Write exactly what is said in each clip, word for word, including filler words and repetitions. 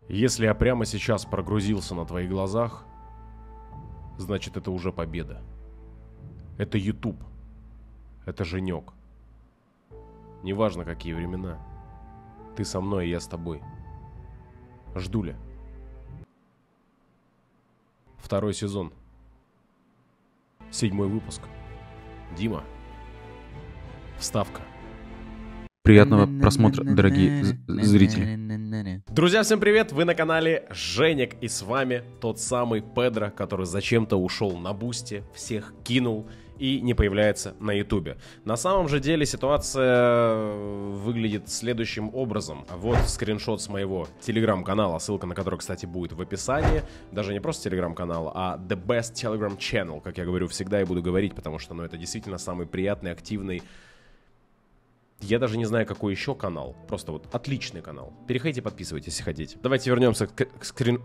Если я прямо сейчас прогрузился на твоих глазах, значит, это уже победа. Это YouTube. Это Женек. Неважно, какие времена. Ты со мной, и я с тобой. Ждуля. Второй сезон. Седьмой выпуск. Дима. Вставка. Приятного просмотра, дорогие зрители. Друзья, всем привет! Вы на канале Женек, и с вами тот самый Педро, который зачем-то ушел на бусте, всех кинул и не появляется на ютубе. На самом же деле ситуация выглядит следующим образом. Вот скриншот с моего телеграм-канала, ссылка на который, кстати, будет в описании. Даже не просто телеграм-канал, а The Best Telegram Channel, как я говорю всегда и буду говорить, потому что ну, это действительно самый приятный, активный. Я даже не знаю, какой еще канал. Просто вот отличный канал. Переходите, подписывайтесь, если хотите. Давайте вернемся к, к скрин...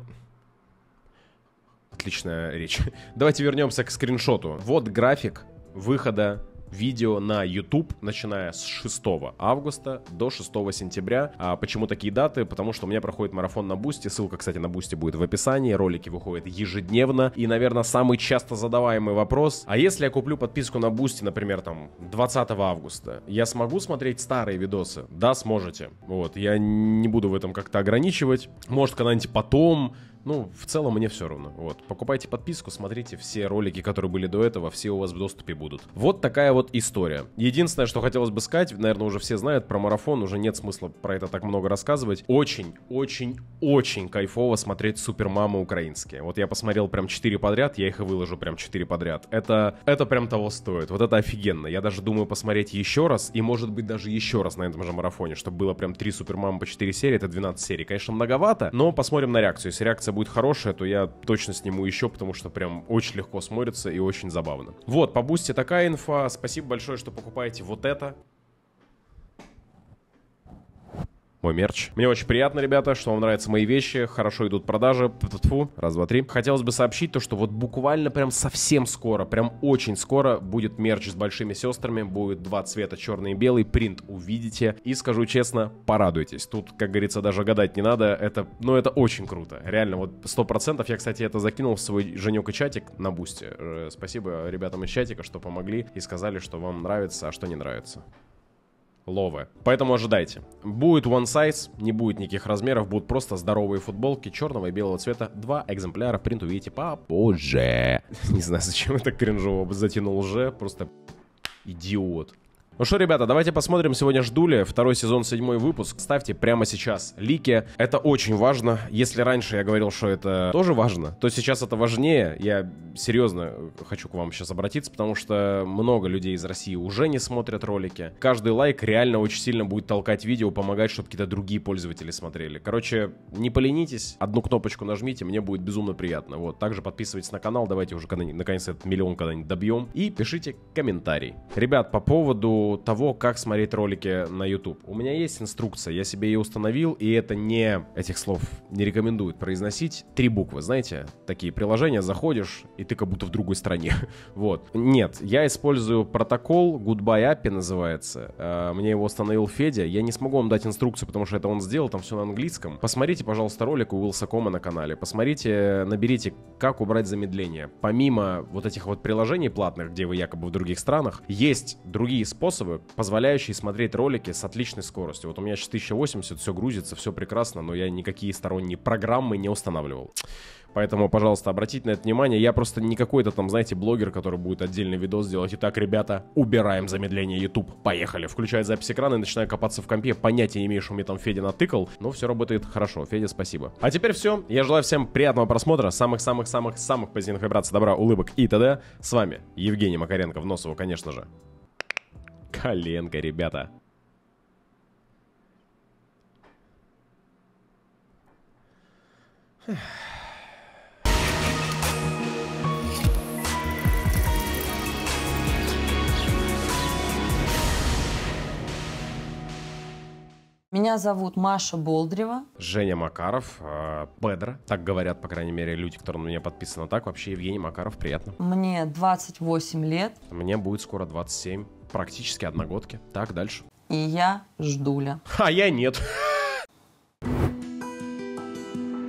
Отличная речь. Давайте вернемся к скриншоту. Вот график выхода видео на YouTube, начиная с шестого августа до шестого сентября. А почему такие даты? Потому что у меня проходит марафон на Бусти. Ссылка, кстати, на Бусти будет в описании. Ролики выходят ежедневно. И, наверное, самый часто задаваемый вопрос: а если я куплю подписку на Бусти, например, там, двадцатого августа, я смогу смотреть старые видосы? Да, сможете. Вот, я не буду в этом как-то ограничивать. Может, когда-нибудь потом. Ну, в целом мне все равно. Вот, покупайте подписку, смотрите все ролики, которые были до этого, все у вас в доступе будут. Вот такая вот история. Единственное, что хотелось бы сказать, наверное, уже все знают про марафон, уже нет смысла про это так много рассказывать. Очень, очень, очень кайфово смотреть супермамы украинские. Вот я посмотрел прям четыре подряд, я их и выложу прям четыре подряд. Это, это прям того стоит. Вот это офигенно. Я даже думаю посмотреть еще раз, и может быть даже еще раз на этом же марафоне, чтобы было прям три супермамы по четыре серии, это двенадцать серий. Конечно, многовато, но посмотрим на реакцию. Если реакция будет хорошая, то я точно сниму еще, потому что прям очень легко смотрится и очень забавно. Вот, по Бусти такая инфа. Спасибо большое, что покупаете вот это. Мой мерч. Мне очень приятно, ребята, что вам нравятся мои вещи, хорошо идут продажи. Фу, раз, два, три. Хотелось бы сообщить то, что вот буквально прям совсем скоро, прям очень скоро будет мерч с большими сестрами, будет два цвета, черный и белый, принт увидите. И скажу честно, порадуйтесь. Тут, как говорится, даже гадать не надо, это, ну, это очень круто. Реально, вот сто процентов. Я, кстати, это закинул в свой Женек и чатик на Бусти. Спасибо ребятам из чатика, что помогли и сказали, что вам нравится, а что не нравится. Ловы. Поэтому ожидайте. Будет one size, не будет никаких размеров, будут просто здоровые футболки черного и белого цвета. Два экземпляра, принт увидите попозже. Не знаю, зачем я так кринжово затянул уже, просто идиот. Ну что, ребята, давайте посмотрим сегодня Ждули, второй сезон, седьмой выпуск. Ставьте прямо сейчас лики, это очень важно. Если раньше я говорил, что это тоже важно, то сейчас это важнее. Я серьезно хочу к вам сейчас обратиться, потому что много людей из России уже не смотрят ролики. Каждый лайк реально очень сильно будет толкать видео, помогать, чтобы какие-то другие пользователи смотрели. Короче, не поленитесь, одну кнопочку нажмите, мне будет безумно приятно. Вот, также подписывайтесь на канал, давайте уже наконец этот миллион когда-нибудь добьем. И пишите комментарий. Ребят, по поводу того, как смотреть ролики на YouTube. У меня есть инструкция, я себе ее установил, и это не, этих слов не рекомендуют произносить. Три буквы, знаете, такие приложения, заходишь, и ты как будто в другой стране. Вот. Нет, я использую протокол, Goodbye эй пи ай называется. Мне его установил Федя. Я не смогу вам дать инструкцию, потому что это он сделал, там все на английском. Посмотрите, пожалуйста, ролик у Вилсакома на канале. Посмотрите, наберите, как убрать замедление. Помимо вот этих вот приложений платных, где вы якобы в других странах, есть другие способы, позволяющие смотреть ролики с отличной скоростью. Вот у меня сейчас тысяча восемьдесят, все грузится, все прекрасно, но я никакие сторонние программы не устанавливал. Поэтому, пожалуйста, обратите на это внимание. Я просто не какой-то там, знаете, блогер, который будет отдельный видос делать. Итак, ребята, убираем замедление YouTube. Поехали. Включаю запись экрана и начинаю копаться в компе. Понятия не имею, что мне там Федя натыкал, но все работает хорошо. Федя, спасибо. А теперь все. Я желаю всем приятного просмотра. Самых-самых-самых-самых позитивных вибраций, добра, улыбок и т.д. С вами Евгений Макаренко, в Носово, конечно же. Коленка, ребята. Меня зовут Маша Болдырева. Женя Макаров, э, Педро. Так говорят, по крайней мере, люди, которые на меня подписаны. Так, вообще, Евгений Макаров, приятно. Мне двадцать восемь лет. Мне будет скоро двадцать семь. Практически одногодки. Так, дальше. И я Ждуля. А я нет.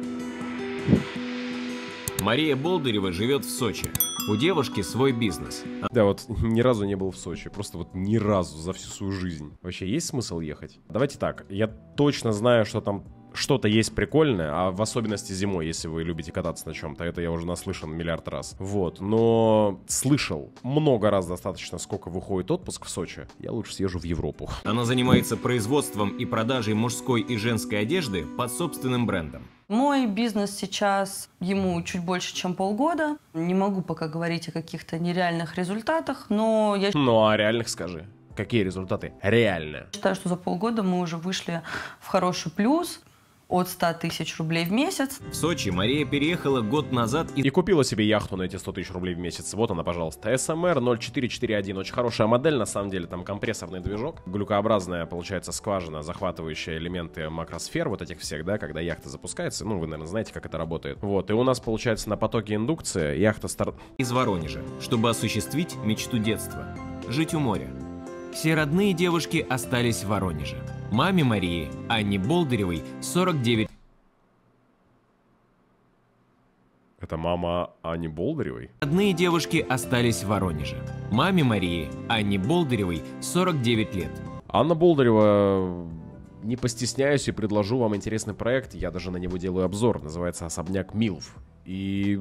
Мария Болдырева живет в Сочи. У девушки свой бизнес. Да, вот ни разу не был в Сочи. Просто вот ни разу за всю свою жизнь. Вообще есть смысл ехать? Давайте так. Я точно знаю, что там что-то есть прикольное, а в особенности зимой, если вы любите кататься на чем-то. Это я уже наслышан миллиард раз. Вот. Но слышал много раз достаточно, сколько выходит отпуск в Сочи. Я лучше съезжу в Европу. Она занимается производством и продажей мужской и женской одежды под собственным брендом. Мой бизнес сейчас, ему чуть больше, чем полгода. Не могу пока говорить о каких-то нереальных результатах, но я Ну, а реальных скажи. Какие результаты? Реально. считаю, что за полгода мы уже вышли в хороший плюс от ста тысяч рублей в месяц. В Сочи Мария переехала год назад и И купила себе яхту на эти сто тысяч рублей в месяц. Вот она, пожалуйста. эс эм эр ноль четыре четыре один. Очень хорошая модель, на самом деле. Там компрессорный движок. Глюкообразная, получается, скважина, захватывающая элементы макросфер, вот этих всех, да, когда яхта запускается. Ну, вы, наверное, знаете, как это работает. Вот. И у нас, получается, на потоке индукции яхта старт... из Воронежа, чтобы осуществить мечту детства – жить у моря. Все родные девушки остались в Воронеже. Маме Марии, Анне Болдыревой, сорок девять. Это мама Ани Болдыревой? Родные девушки остались в Воронеже. Маме Марии, Анне Болдыревой, сорок девять лет. Анна Болдырева... Не постесняюсь и предложу вам интересный проект. Я даже на него делаю обзор. Называется «Особняк Милф». И...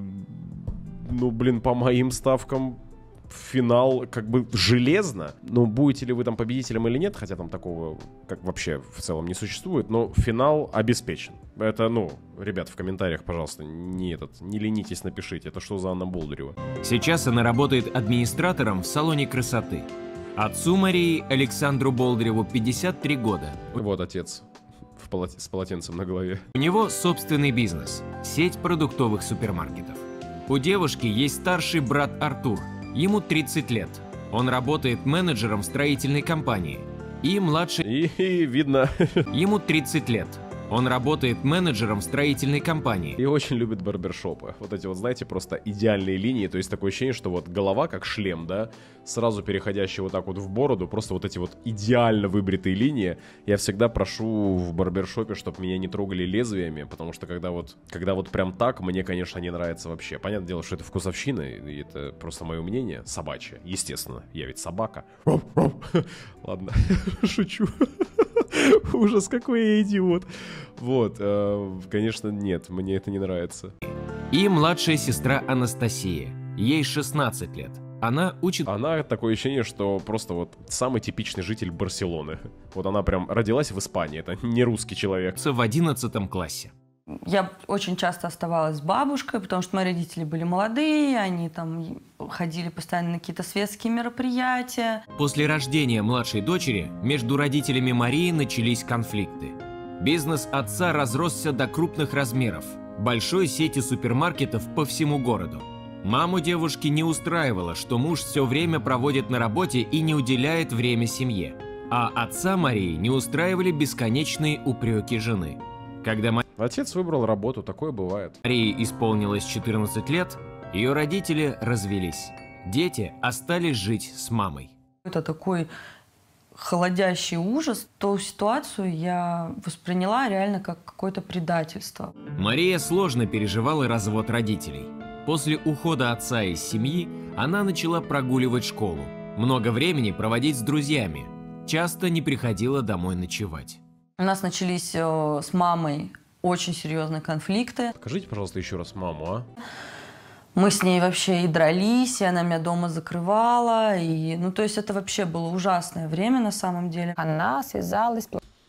Ну, блин, по моим ставкам... Финал как бы железно. Но будете ли вы там победителем или нет, хотя там такого как вообще в целом не существует, но финал обеспечен. Это, ну, ребят, в комментариях, пожалуйста, не этот, не ленитесь, напишите, это что за Анна Болдырева. Сейчас она работает администратором в салоне красоты. Отцу Марии, Александру Болдыреву, пятьдесят три года. Вот отец в полот... с полотенцем на голове. У него собственный бизнес – сеть продуктовых супермаркетов. У девушки есть старший брат Артур. Ему тридцать лет. Он работает менеджером в строительной компании. И младший... И, и видно. Ему тридцать лет. Он работает менеджером в строительной компании. И очень любит барбершопы. Вот эти вот, знаете, просто идеальные линии. То есть такое ощущение, что вот голова как шлем, да, сразу переходящая вот так вот в бороду. Просто вот эти вот идеально выбритые линии. Я всегда прошу в барбершопе, чтобы меня не трогали лезвиями. Потому что когда вот, когда вот прям так, мне, конечно, не нравится вообще. Понятное дело, что это вкусовщина. И это просто мое мнение. Собачье. Естественно. Я ведь собака. Ладно, шучу. Ужас, какой я идиот. Вот, э, конечно, нет, мне это не нравится. И младшая сестра Анастасия. Ей шестнадцать лет. Она учит... Она такое ощущение, что просто вот самый типичный житель Барселоны. Вот она прям родилась в Испании, это не русский человек. в одиннадцатом классе. Я очень часто оставалась с бабушкой, потому что мои родители были молодые, они там ходили постоянно на какие-то светские мероприятия. После рождения младшей дочери между родителями Марии начались конфликты. Бизнес отца разросся до крупных размеров, большой сети супермаркетов по всему городу. Маму девушки не устраивало, что муж все время проводит на работе и не уделяет время семье. А отца Марии не устраивали бесконечные упреки жены. Когда Отец выбрал работу, такое бывает. Марии исполнилось четырнадцать лет, ее родители развелись. Дети остались жить с мамой. Это такой холодящий ужас. Ту ситуацию я восприняла реально как какое-то предательство. Мария сложно переживала развод родителей. После ухода отца из семьи она начала прогуливать школу, много времени проводить с друзьями, часто не приходила домой ночевать. У нас начались э, с мамой очень серьезные конфликты. Скажите, пожалуйста, еще раз маму, а? Мы с ней вообще и дрались, и она меня дома закрывала. И, ну, то есть это вообще было ужасное время на самом деле. Она связалась с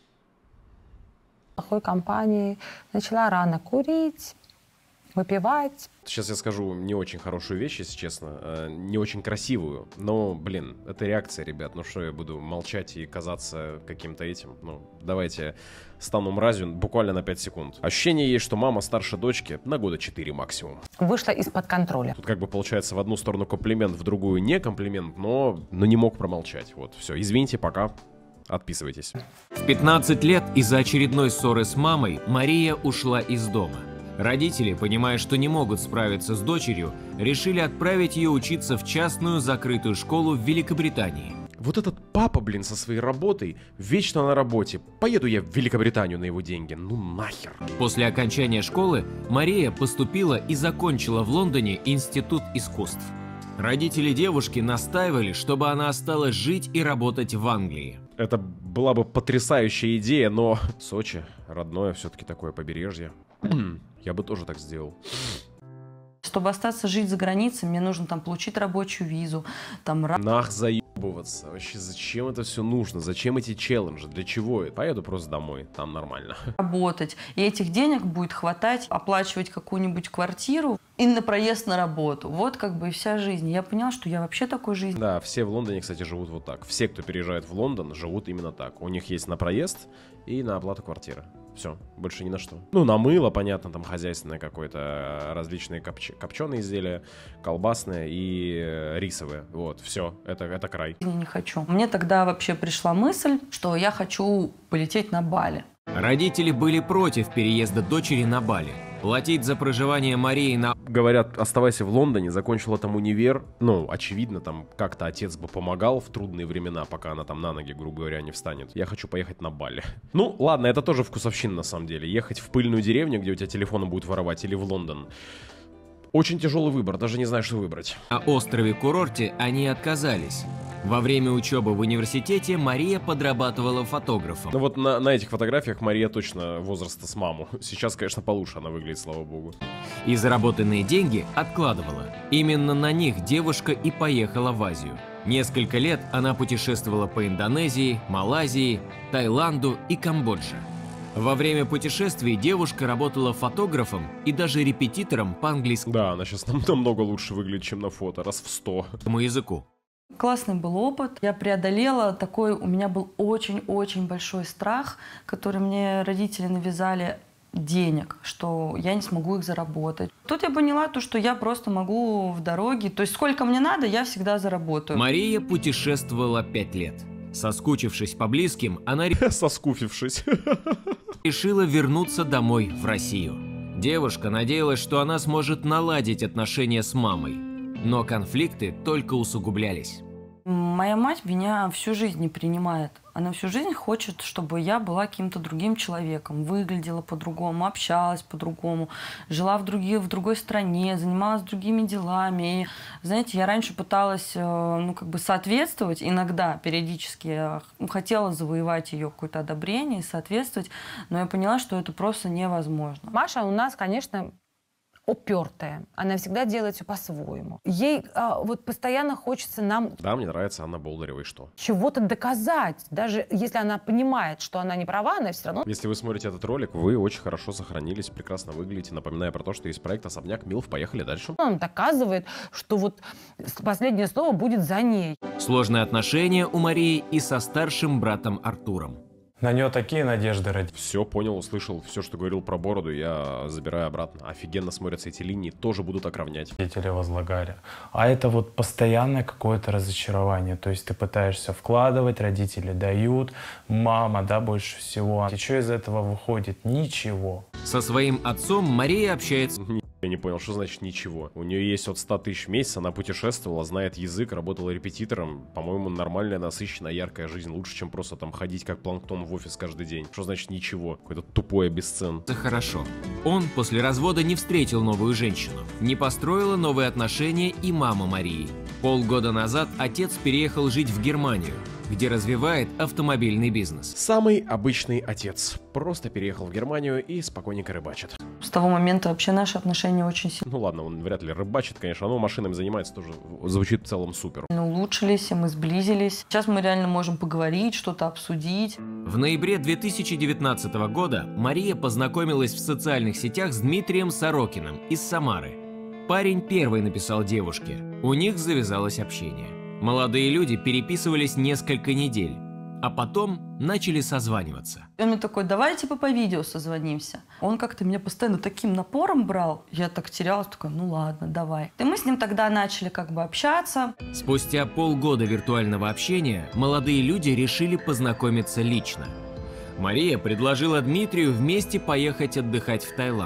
плохой компанией, начала рано курить, выпивать. Сейчас я скажу не очень хорошую вещь, если честно, э, не очень красивую, но, блин, это реакция, ребят, ну что я буду молчать и казаться каким-то этим, ну, давайте стану мразью буквально на пять секунд. Ощущение есть, что мама старше дочки на года четыре максимум. Вышла из-под контроля. Тут как бы получается в одну сторону комплимент, в другую не комплимент, но, но не мог промолчать, вот, все, извините, пока. Отписывайтесь. В пятнадцать лет из-за очередной ссоры с мамой Мария ушла из дома. Родители, понимая, что не могут справиться с дочерью, решили отправить ее учиться в частную закрытую школу в Великобритании. Вот этот папа, блин, со своей работой, вечно на работе. Поеду я в Великобританию на его деньги. Ну нахер. После окончания школы Мария поступила и закончила в Лондоне Институт искусств. Родители девушки настаивали, чтобы она осталась жить и работать в Англии. Это была бы потрясающая идея, но Сочи, родное все-таки такое побережье. Я бы тоже так сделал. Чтобы остаться жить за границей, мне нужно там получить рабочую визу, там... Нах заебываться. Вообще, зачем это все нужно? Зачем эти челленджи? Для чего это? Поеду просто домой, там нормально. Работать. И этих денег будет хватать оплачивать какую-нибудь квартиру и на проезд на работу. Вот как бы и вся жизнь. Я поняла, что я вообще такой жизнь. Да, все в Лондоне, кстати, живут вот так. Все, кто переезжает в Лондон, живут именно так. У них есть на проезд и на оплату квартиры. Все, больше ни на что. Ну, на мыло, понятно, там хозяйственное какое-то, различные копч... копченые изделия, колбасные и э, рисовые. Вот, все, это, это край. Я не хочу. Мне тогда вообще пришла мысль, что я хочу полететь на Бали. Родители были против переезда дочери на Бали. Платить за проживание Марии на... Говорят, оставайся в Лондоне, закончила там универ. Ну, очевидно, там как-то отец бы помогал в трудные времена, пока она там на ноги, грубо говоря, не встанет. Я хочу поехать на Бали. Ну, ладно, это тоже вкусовщина на самом деле. Ехать в пыльную деревню, где у тебя телефоны будут воровать, или в Лондон. Очень тяжелый выбор, даже не знаю, что выбрать. На острове-курорте они отказались. Во время учебы в университете Мария подрабатывала фотографом. Ну вот на, на этих фотографиях Мария точно возраста с маму. Сейчас, конечно, получше она выглядит, слава богу. И заработанные деньги откладывала. Именно на них девушка и поехала в Азию. Несколько лет она путешествовала по Индонезии, Малайзии, Таиланду и Камбодже. Во время путешествий девушка работала фотографом и даже репетитором по английскому Да, она сейчас нам намного лучше выглядит, чем на фото, раз в сто. языку. Классный был опыт. Я преодолела такой, у меня был очень-очень большой страх, который мне родители навязали, денег, что я не смогу их заработать. Тут я поняла то, что я просто могу в дороге, то есть сколько мне надо, я всегда заработаю. Мария путешествовала пять лет. Соскучившись по близким, она Соскуфившись. решила вернуться домой в Россию. Девушка надеялась, что она сможет наладить отношения с мамой. Но конфликты только усугублялись. Моя мать меня всю жизнь не принимает. Она всю жизнь хочет, чтобы я была каким-то другим человеком, выглядела по-другому, общалась по-другому, жила в, других, в другой стране, занималась другими делами. И, знаете, я раньше пыталась ну, как бы соответствовать, иногда, периодически, я хотела завоевать ее какое-то одобрение и соответствовать, но я поняла, что это просто невозможно. Маша у нас, конечно, упертая. Она всегда делает все по-своему. Ей а, вот постоянно хочется нам Да, мне нравится Анна Болдырева, и что? чего-то доказать. Даже если она понимает, что она не права, она все равно... Если вы смотрите этот ролик, вы очень хорошо сохранились, прекрасно выглядите. Напоминаю про то, что есть проект «Особняк Милф». Поехали дальше. Он доказывает, что вот последнее слово будет за ней. Сложные отношения у Марии и со старшим братом Артуром. На нее такие надежды ради. Все понял, услышал, все, что говорил про бороду, я забираю обратно. Офигенно смотрятся эти линии, тоже буду так равнять. Родители возлагали. А это вот постоянное какое-то разочарование. То есть ты пытаешься вкладывать, родители дают, мама, да, больше всего. И что из этого выходит? Ничего. Со своим отцом Мария общается Я не понял, что значит ничего. У нее есть от ста тысяч в месяц, она путешествовала, знает язык, работала репетитором. По-моему, нормальная, насыщенная, яркая жизнь. Лучше, чем просто там ходить как планктон в офис каждый день. Что значит ничего? Какое-то тупое бесцен. хорошо. Он после развода не встретил новую женщину. Не построила новые отношения и мама Марии. Полгода назад отец переехал жить в Германию, где развивает автомобильный бизнес. Самый обычный отец. Просто переехал в Германию и спокойненько рыбачит. С того момента вообще наши отношения очень сильно Ну ладно, он вряд ли рыбачит, конечно, но машинами занимается, тоже звучит в целом супер. улучшились, и мы сблизились. Сейчас мы реально можем поговорить, что-то обсудить. В ноябре две тысячи девятнадцатого года Мария познакомилась в социальных сетях с Дмитрием Сорокиным из Самары. Парень первый написал девушке. У них завязалось общение. Молодые люди переписывались несколько недель, а потом начали созваниваться. Он мне такой: давай типа по видео созвонимся. Он как-то меня постоянно таким напором брал. Я так терялась, такая: ну ладно, давай. И мы с ним тогда начали как бы общаться. Спустя полгода виртуального общения молодые люди решили познакомиться лично. Мария предложила Дмитрию вместе поехать отдыхать в Таиланд.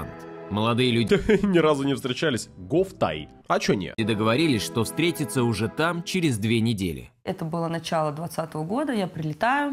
Молодые люди Ни разу не встречались. Go в Тай. А чё нет? договорились, что встретятся уже там через две недели. Это было начало двадцатого года, я прилетаю,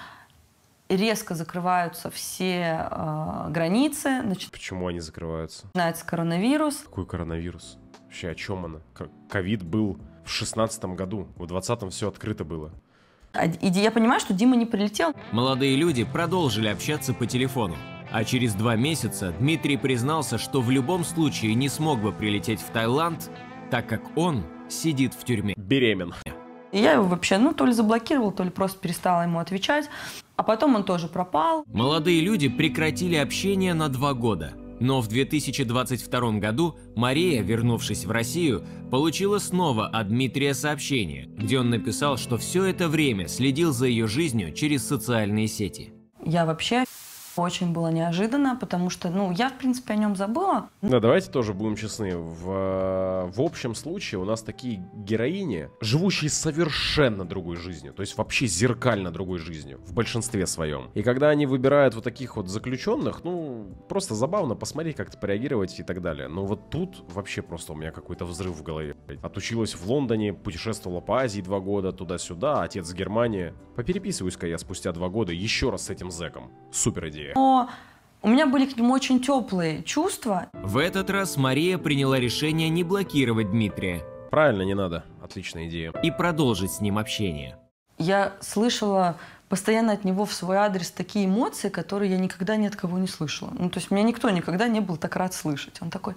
резко закрываются все э, границы, Почему они закрываются? начинается коронавирус. Какой коронавирус? Вообще, о чем она? К- Ковид был в шестнадцатом году, в двадцатом все открыто было. А- И я понимаю, что Дима не прилетел. Молодые люди продолжили общаться по телефону. А через два месяца Дмитрий признался, что в любом случае не смог бы прилететь в Таиланд, так как он сидит в тюрьме. Беремен. И я его вообще, ну, то ли заблокировал, то ли просто перестала ему отвечать. А потом он тоже пропал. Молодые люди прекратили общение на два года. Но в две тысячи двадцать втором году Мария, вернувшись в Россию, получила снова от Дмитрия сообщение, где он написал, что все это время следил за ее жизнью через социальные сети. Я вообще очень было неожиданно, потому что, ну, я, в принципе, о нем забыла. Да, давайте тоже будем честны. В, в общем случае у нас такие героини, живущие совершенно другой жизнью, то есть вообще зеркально другой жизнью, в большинстве своем. И когда они выбирают вот таких вот заключенных, ну, просто забавно посмотреть, как-то пореагировать и так далее. Но вот тут вообще просто у меня какой-то взрыв в голове. Отучилась в Лондоне, путешествовала по Азии два года, туда-сюда, отец в Германии. Попереписываюсь-ка я спустя два года еще раз с этим зэком. Супер идея. Но у меня были к нему очень теплые чувства. В этот раз Мария приняла решение не блокировать Дмитрия Правильно, не надо. Отличная идея. и продолжить с ним общение. Я слышала постоянно от него в свой адрес такие эмоции, которые я никогда ни от кого не слышала. Ну, то есть меня никто никогда не был так рад слышать. Он такой: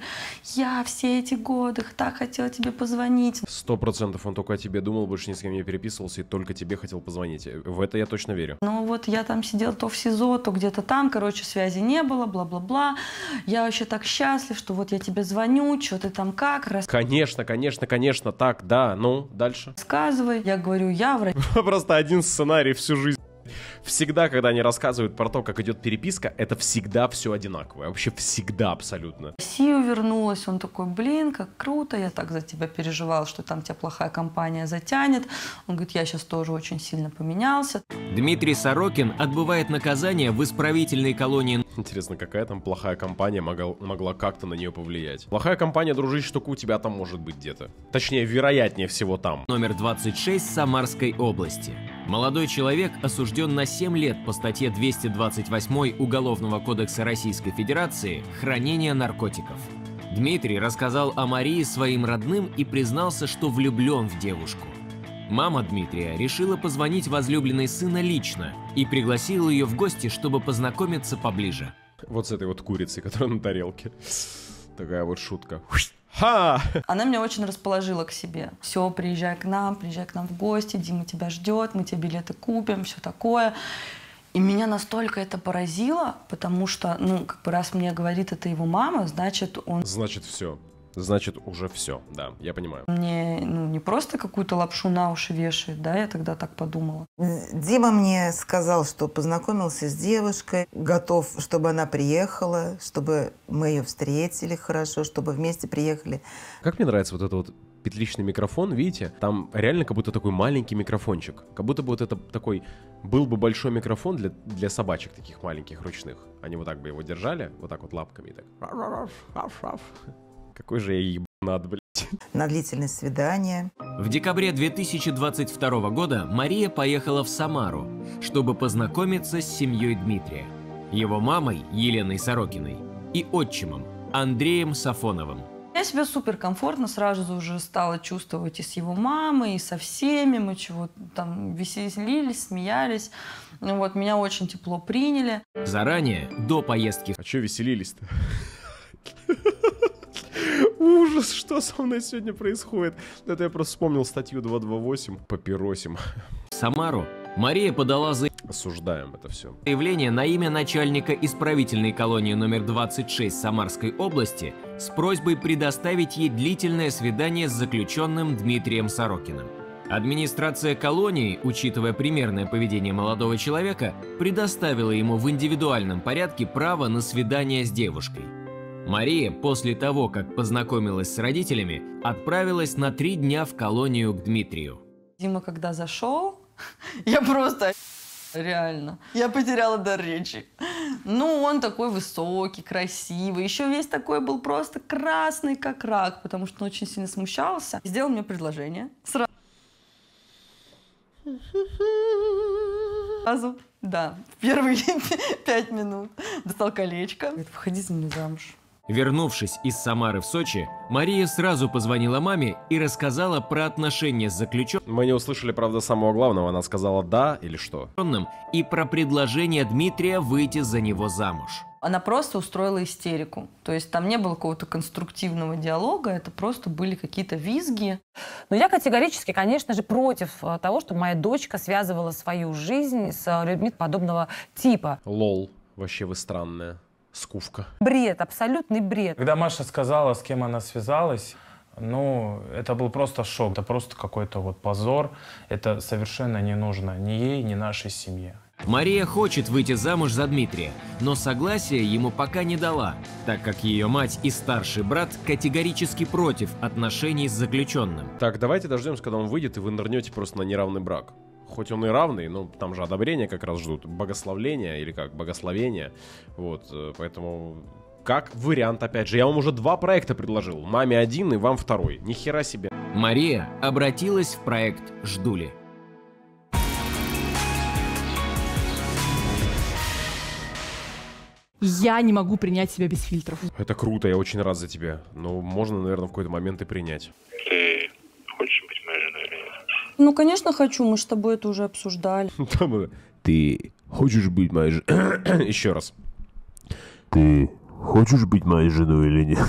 я все эти годы так хотела тебе позвонить. Сто процентов он только о тебе думал, больше ни с кем не переписывался и только тебе хотел позвонить. В это я точно верю. Ну вот я там сидела то в СИЗО, то где-то там, короче, связи не было, бла-бла-бла. Я вообще так счастлив, что вот я тебе звоню, что ты там как, Конечно, конечно, конечно, так, да, ну, дальше. рассказывай. Я говорю, я в Просто один сценарий всю жизнь. Всегда, когда они рассказывают про то, как идет переписка, это всегда все одинаковое. Вообще всегда абсолютно. Россию вернулась. Он такой: блин, как круто, я так за тебя переживал, что там тебя плохая компания затянет. Он говорит: я сейчас тоже очень сильно поменялся. Дмитрий Сорокин отбывает наказание в исправительной колонии Интересно, какая там плохая компания могла, могла как-то на нее повлиять? Плохая компания, дружище, только у тебя там может быть где-то. Точнее, вероятнее всего там. номер двадцать шесть Самарской области. Молодой человек осужден на семь лет по статье двести двадцать восемь Уголовного кодекса Российской Федерации «Хранение наркотиков». Дмитрий рассказал о Марии своим родным и признался, что влюблен в девушку. Мама Дмитрия решила позвонить возлюбленной сына лично и пригласила ее в гости, чтобы познакомиться поближе. Вот с этой вот курицей, которая на тарелке. Такая вот шутка. Ха! Она меня очень расположила к себе. Все, приезжай к нам, приезжай к нам в гости, Дима тебя ждет, мы тебе билеты купим, все такое. И меня настолько это поразило, потому что, ну, как бы раз мне говорит это его мама, значит, он Значит, все. Значит, уже все. Да, я понимаю. мне, ну, не просто какую-то лапшу на уши вешает, да, я тогда так подумала. Дима мне сказал, что познакомился с девушкой, готов, чтобы она приехала, чтобы мы ее встретили хорошо, чтобы вместе приехали. Как мне нравится вот этот вот петличный микрофон, видите? Там реально как будто такой маленький микрофончик. Как будто бы вот это такой... Был бы большой микрофон для, для собачек таких маленьких, ручных. Они вот так бы его держали, вот так вот лапками. И так. Какой же я ебанат, блядь. На длительное свидание. В декабре две тысячи двадцать второго года Мария поехала в Самару, чтобы познакомиться с семьей Дмитрия, его мамой Еленой Сорокиной и отчимом Андреем Сафоновым. Я себя суперкомфортно сразу уже стала чувствовать и с его мамой, и со всеми. Мы чего там веселились, смеялись. Ну вот, меня очень тепло приняли. Заранее, до поездки А чё веселились-то? Ужас, что со мной сегодня происходит? Это я просто вспомнил статью два два восемь. Папиросим. в Самару, Мария подала Осуждаем это все. заявление на имя начальника исправительной колонии номер двадцать шесть Самарской области с просьбой предоставить ей длительное свидание с заключенным Дмитрием Сорокиным. Администрация колонии, учитывая примерное поведение молодого человека, предоставила ему в индивидуальном порядке право на свидание с девушкой. Мария, после того, как познакомилась с родителями, отправилась на три дня в колонию к Дмитрию. Дима, когда зашел, я просто Реально. Я потеряла дар речи. Ну, он такой высокий, красивый. Еще весь такой был просто красный, как рак, потому что он очень сильно смущался. Сделал мне предложение. Сразу. Сразу, да, в первые пять минут достал колечко. Говорит, выходи за меня замуж. Вернувшись из Самары в Сочи, Мария сразу позвонила маме и рассказала про отношения с заключенным Мы не услышали, правда, самого главного. Она сказала «да» или что? и про предложение Дмитрия выйти за него замуж. Она просто устроила истерику. То есть там не было какого-то конструктивного диалога, это просто были какие-то визги. Но я категорически, конечно же, против того, чтобы моя дочка связывала свою жизнь с людьми подобного типа. Лол. Вообще вы странная. Скуфка. Бред, абсолютный бред. Когда Маша сказала, с кем она связалась, ну, это был просто шок. Это просто какой-то вот позор. Это совершенно не нужно ни ей, ни нашей семье. Мария хочет выйти замуж за Дмитрия, но согласия ему пока не дала, так как ее мать и старший брат категорически против отношений с заключенным. Так, давайте дождемся, когда он выйдет, и вы нырнете просто на неравный брак. Хоть он и равный, но там же одобрения как раз ждут. Богословление или как, богословение. Вот, поэтому... Как вариант, опять же, я вам уже два проекта предложил. Маме один и вам второй. Ни хера себе. Мария обратилась в проект «Ждули». Я не могу принять себя без фильтров. Это круто, я очень рад за тебя. Но можно, наверное, в какой-то момент и принять. Ты хочешь быть моей женой или нет? Ну, конечно, хочу, мы с тобой это уже обсуждали. Ты хочешь быть моей женой? Еще раз. Ты хочешь быть моей женой или нет?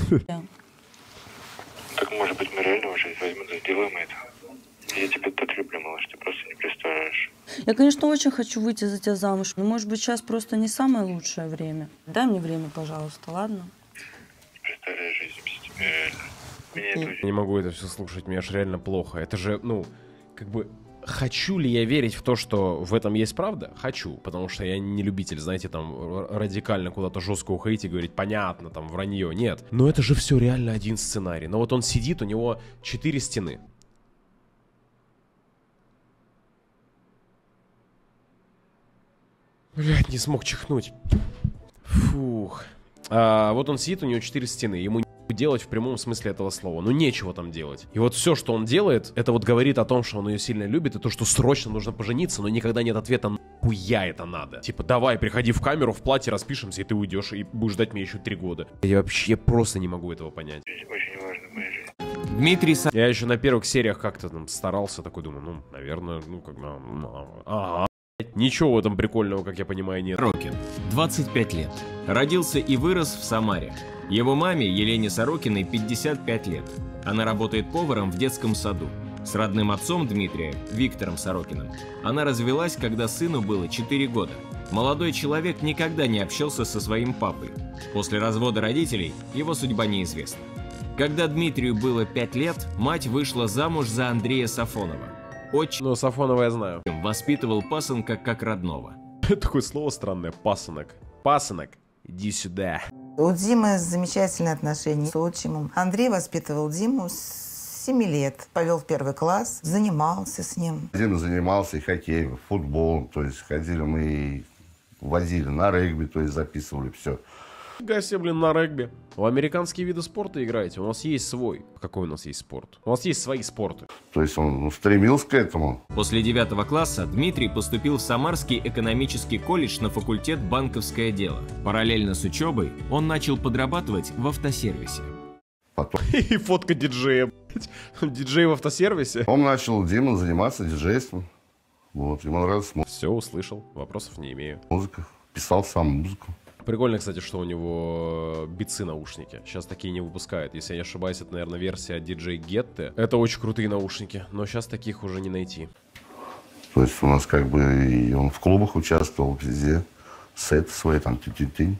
Так, может быть, мы реально уже возьмем, сделаем это. Я тебя так люблю, малыш, ты просто не представляешь. Я, конечно, очень хочу выйти за тебя замуж, но, может быть, сейчас просто не самое лучшее время. Дай мне время, пожалуйста, ладно? Не представляешь жизнь без тебя, реально. Меня это Я очень... не могу это все слушать, мне аж реально плохо. Это же, ну, как бы... Хочу ли я верить в то, что в этом есть правда? Хочу, потому что я не любитель, знаете, там, радикально куда-то жестко уходить и говорить, понятно, там, вранье. Нет. Но это же все реально один сценарий. Но вот он сидит, у него четыре стены. Блять, не смог чихнуть. Фух. А, вот он сидит, у него четыре стены. Ему не делать в прямом смысле этого слова. Ну, нечего там делать. И вот все, что он делает, это вот говорит о том, что он ее сильно любит, и то, что срочно нужно пожениться, но никогда нет ответа, нахуя это надо. Типа, давай, приходи в камеру, в платье распишемся, и ты уйдешь, и будешь ждать меня еще три года. Я вообще просто не могу этого понять. Очень важно в моей жизни. Дмитрий Са... Я еще на первых сериях как-то там старался, такой думаю, ну, наверное, ну, как бы... Ага. Ничего в этом прикольного, как я понимаю, нет. Сорокин, двадцать пять лет. Родился и вырос в Самаре. Его маме, Елене Сорокиной, пятьдесят пять лет. Она работает поваром в детском саду. С родным отцом Дмитрия, Виктором Сорокиным, она развелась, когда сыну было четыре года. Молодой человек никогда не общался со своим папой. После развода родителей его судьба неизвестна. Когда Дмитрию было пять лет, мать вышла замуж за Андрея Сафонова. Отчим Ну, Сафонова я знаю. воспитывал пасынка как родного. Такое слово странное, пасынок. Пасынок, иди сюда. У Димы замечательные отношения с отчимом. Андрей воспитывал Диму с семи лет. Повел в первый класс, занимался с ним. Дима занимался и хоккеем, футболом. То есть ходили мы и возили на регби, то есть записывали все. Фига себе, блин, на регби. В американские виды спорта играете? У нас есть свой. Какой у нас есть спорт? У нас есть свои спорты. То есть он ну, стремился к этому. После девятого класса Дмитрий поступил в Самарский экономический колледж на факультет «Банковское дело». Параллельно с учебой он начал подрабатывать в автосервисе. Потом И фотка диджея, блядь. Диджей в автосервисе. он начал, Дима, заниматься диджейством. Вот, ему нравилась Все, услышал. Вопросов не имею. музыка. Писал сам музыку. Прикольно, кстати, что у него битсы наушники. Сейчас такие не выпускают. Если я не ошибаюсь, это, наверное, версия ди джей Getty. Это очень крутые наушники, но сейчас таких уже не найти. То есть у нас как бы и он в клубах участвовал, везде. Сеты свои, там, ти-ти-ти.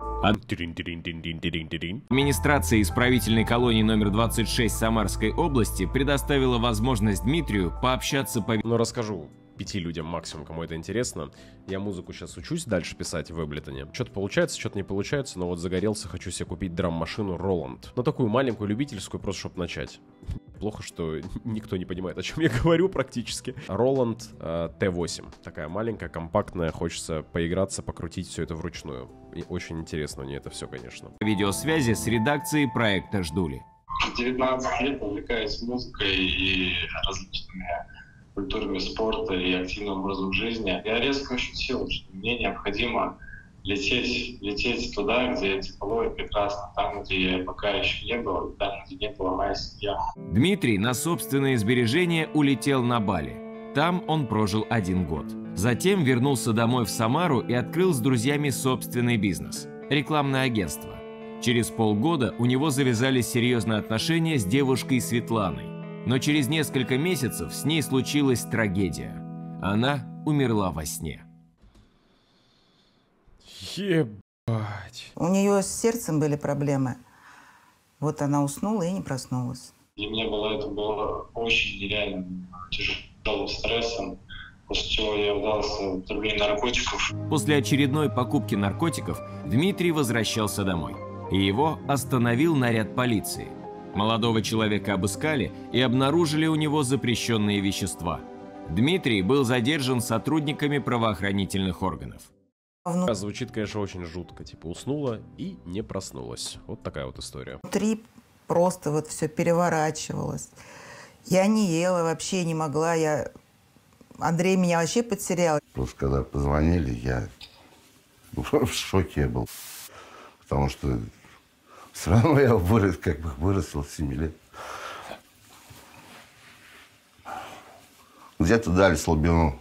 Администрация исправительной колонии номер двадцать шесть Самарской области предоставила возможность Дмитрию пообщаться по... Ну, расскажу пяти людям максимум, кому это интересно. Я музыку сейчас учусь дальше писать в Эблитоне. Что-то получается, что-то не получается, но вот загорелся, хочу себе купить драм-машину Roland. Ну, такую маленькую, любительскую, просто чтобы начать. плохо, что никто не понимает, о чем я говорю практически. Роланд э, Т восемь. Такая маленькая, компактная. Хочется поиграться, покрутить все это вручную. И очень интересно мне это все, конечно. Видеосвязи с редакцией проекта «Ждули». девятнадцать лет увлекаюсь музыкой и различными культурами спорта и активным образом жизни. Я резко ощутил, что мне необходимо лететь, лететь туда, где тепло и прекрасно, там, где я пока еще не был, там, где не была моя семья. Дмитрий на собственные сбережения улетел на Бали. Там он прожил один год. Затем вернулся домой в Самару и открыл с друзьями собственный бизнес – рекламное агентство. Через полгода у него завязались серьезные отношения с девушкой Светланой. Но через несколько месяцев с ней случилась трагедия. Она умерла во сне. Ебать. У нее с сердцем были проблемы. Вот она уснула и не проснулась. Для меня было это было очень нереально тяжелым стрессом, после чего я вдался в употребление наркотиков. После очередной покупки наркотиков Дмитрий возвращался домой. И его остановил наряд полиции. Молодого человека обыскали и обнаружили у него запрещенные вещества. Дмитрий был задержан сотрудниками правоохранительных органов. Звучит, конечно, очень жутко. Типа уснула и не проснулась. Вот такая вот история. Внутри просто вот все переворачивалось. Я не ела, вообще не могла. Я... Андрей меня вообще потерял. Просто когда позвонили, я в шоке был. Потому что все равно я вырос, как бы выросла с семи лет. Где-то дали слабину.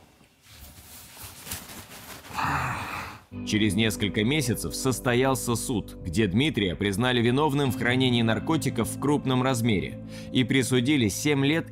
Через несколько месяцев состоялся суд, где Дмитрия признали виновным в хранении наркотиков в крупном размере и присудили семь лет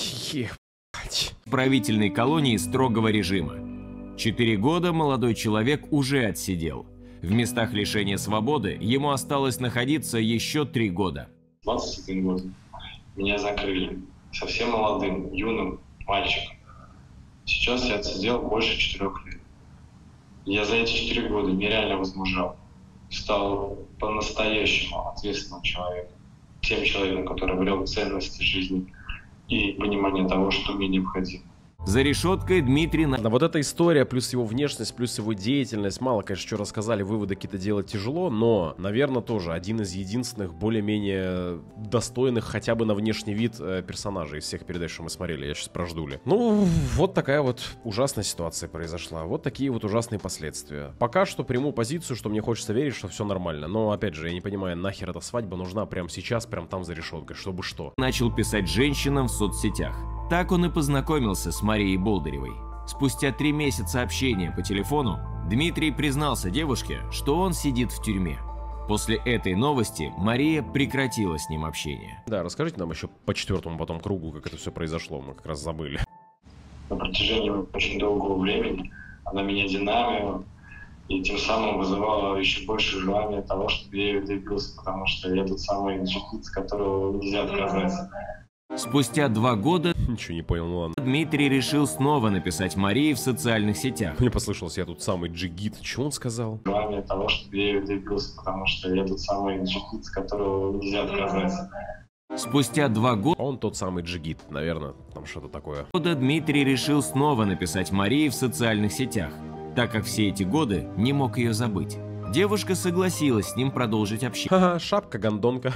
исправительной колонии строгого режима. Четыре года молодой человек уже отсидел. В местах лишения свободы ему осталось находиться еще три года. двадцать один год. Меня закрыли. Совсем молодым, юным мальчиком. Сейчас я отсидел больше четырех лет. Я за эти четыре года нереально возмужал. Стал по-настоящему ответственным человеком. Тем человеком, который обрел ценности жизни и понимание того, что мне необходимо. За решеткой Дмитрий... Да, вот эта история, плюс его внешность, плюс его деятельность, мало, конечно, что рассказали, выводы какие-то делать тяжело, но, наверное, тоже один из единственных более-менее достойных хотя бы на внешний вид э, персонажей из всех передач, что мы смотрели. Я сейчас про Ждули. Ну, вот такая вот ужасная ситуация произошла. Вот такие вот ужасные последствия. Пока что приму позицию, что мне хочется верить, что все нормально. Но, опять же, я не понимаю, нахер эта свадьба нужна прямо сейчас, прямо там за решеткой, чтобы что. Начал писать женщинам в соцсетях. Так он и познакомился с Марией Болдыревой. Спустя три месяца общения по телефону Дмитрий признался девушке, что он сидит в тюрьме. После этой новости Мария прекратила с ним общение. Да, расскажите нам еще по четвертому потом кругу, как это все произошло, мы как раз забыли. На протяжении очень долгого времени она меня динамила и тем самым вызывала еще больше желания того, чтобы я ее добился, потому что я тот самый джихад, с которого нельзя отказаться. Спустя два года Ничего не понял, ну ладно. Дмитрий решил снова написать Марии в социальных сетях. Мне послышалось, я тут самый джигит. Что он сказал? Желание того, чтобы я ее добился, потому что я тот самый джихад, с которого нельзя отказаться. Спустя два года Он тот самый джигит, наверное, там что-то такое. Дмитрий решил снова написать Марии в социальных сетях, так как все эти годы не мог ее забыть. Девушка согласилась с ним продолжить общение. Ха-ха, шапка-гондонка.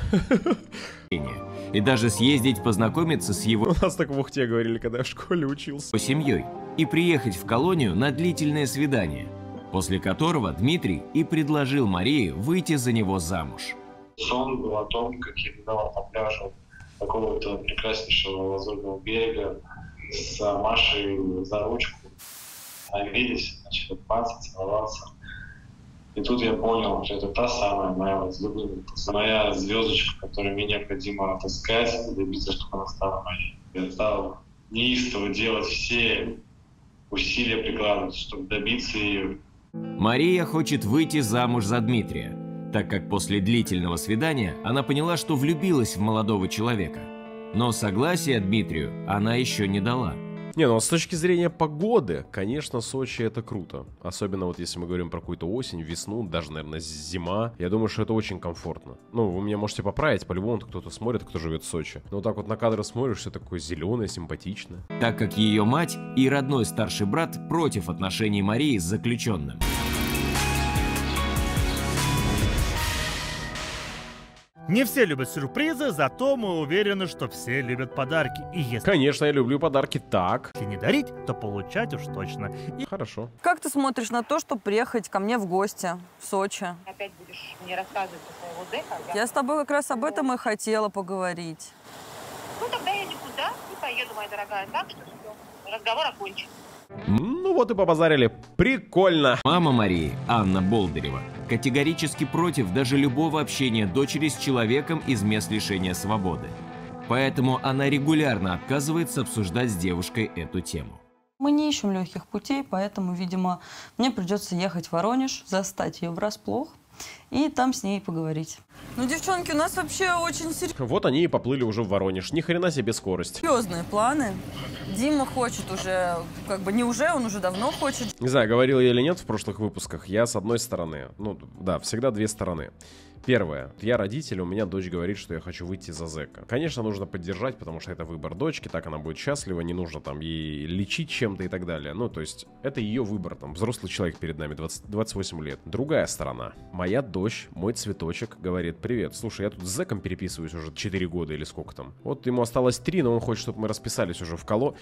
И даже съездить познакомиться с его... У нас так в Ухте говорили, когда я в школе учился. ...семьей и приехать в колонию на длительное свидание, после которого Дмитрий и предложил Марии выйти за него замуж. Сон был о том, как я гулял по пляжу какого-то прекраснейшего лазурного берега с Машей за ручку. Остановились, начали паться, целоваться. И тут я понял, что это та самая моя возлюбленная, моя звездочка, которую мне необходимо отыскать и добиться, чтобы она стала моей. Я стал неистово делать все усилия, прикладывать, чтобы добиться ее. Мария хочет выйти замуж за Дмитрия, так как после длительного свидания она поняла, что влюбилась в молодого человека. Но согласия Дмитрию она еще не дала. Не, ну с точки зрения погоды, конечно, Сочи это круто. Особенно вот если мы говорим про какую-то осень, весну, даже, наверное, зима. Я думаю, что это очень комфортно. Ну, вы меня можете поправить, по-любому кто-то смотрит, кто живет в Сочи. Но вот так вот на кадры смотришь, все такое зеленое, симпатичное. Так как ее мать и родной старший брат против отношений Марии с заключенным. Не все любят сюрпризы, зато мы уверены, что все любят подарки. И если... Конечно, я люблю подарки так. Если не дарить, то получать уж точно. И... Хорошо. Как ты смотришь на то, чтобы приехать ко мне в гости в Сочи? Опять будешь мне рассказывать про своего зэка? Я с тобой как раз об этом и хотела поговорить. Ну, тогда я никуда не поеду, моя дорогая. Так что все, разговор окончен. Ну вот и побазарили. Прикольно. Мама Марии, Анна Болдырева, категорически против даже любого общения дочери с человеком из мест лишения свободы. Поэтому она регулярно отказывается обсуждать с девушкой эту тему. Мы не ищем легких путей, поэтому, видимо, мне придется ехать в Воронеж, застать ее врасплох и там с ней поговорить. Ну, девчонки, у нас вообще очень серьезные Вот они и поплыли уже в Воронеж. Ни хрена себе скорость. планы. Дима хочет уже, как бы не уже, он уже давно хочет. Не знаю, говорил я или нет в прошлых выпусках. Я с одной стороны, ну да, всегда две стороны. Первое. Я родитель, у меня дочь говорит, что я хочу выйти за зэка. Конечно, нужно поддержать, потому что это выбор дочки, так она будет счастлива, не нужно там ей лечить чем-то и так далее. Ну, то есть, это ее выбор, там, взрослый человек перед нами, двадцать, двадцать восемь лет. Другая сторона. Моя дочь, мой цветочек, говорит: привет, слушай, я тут с зэком переписываюсь уже четыре года или сколько там. Вот ему осталось три, но он хочет, чтобы мы расписались уже в коло.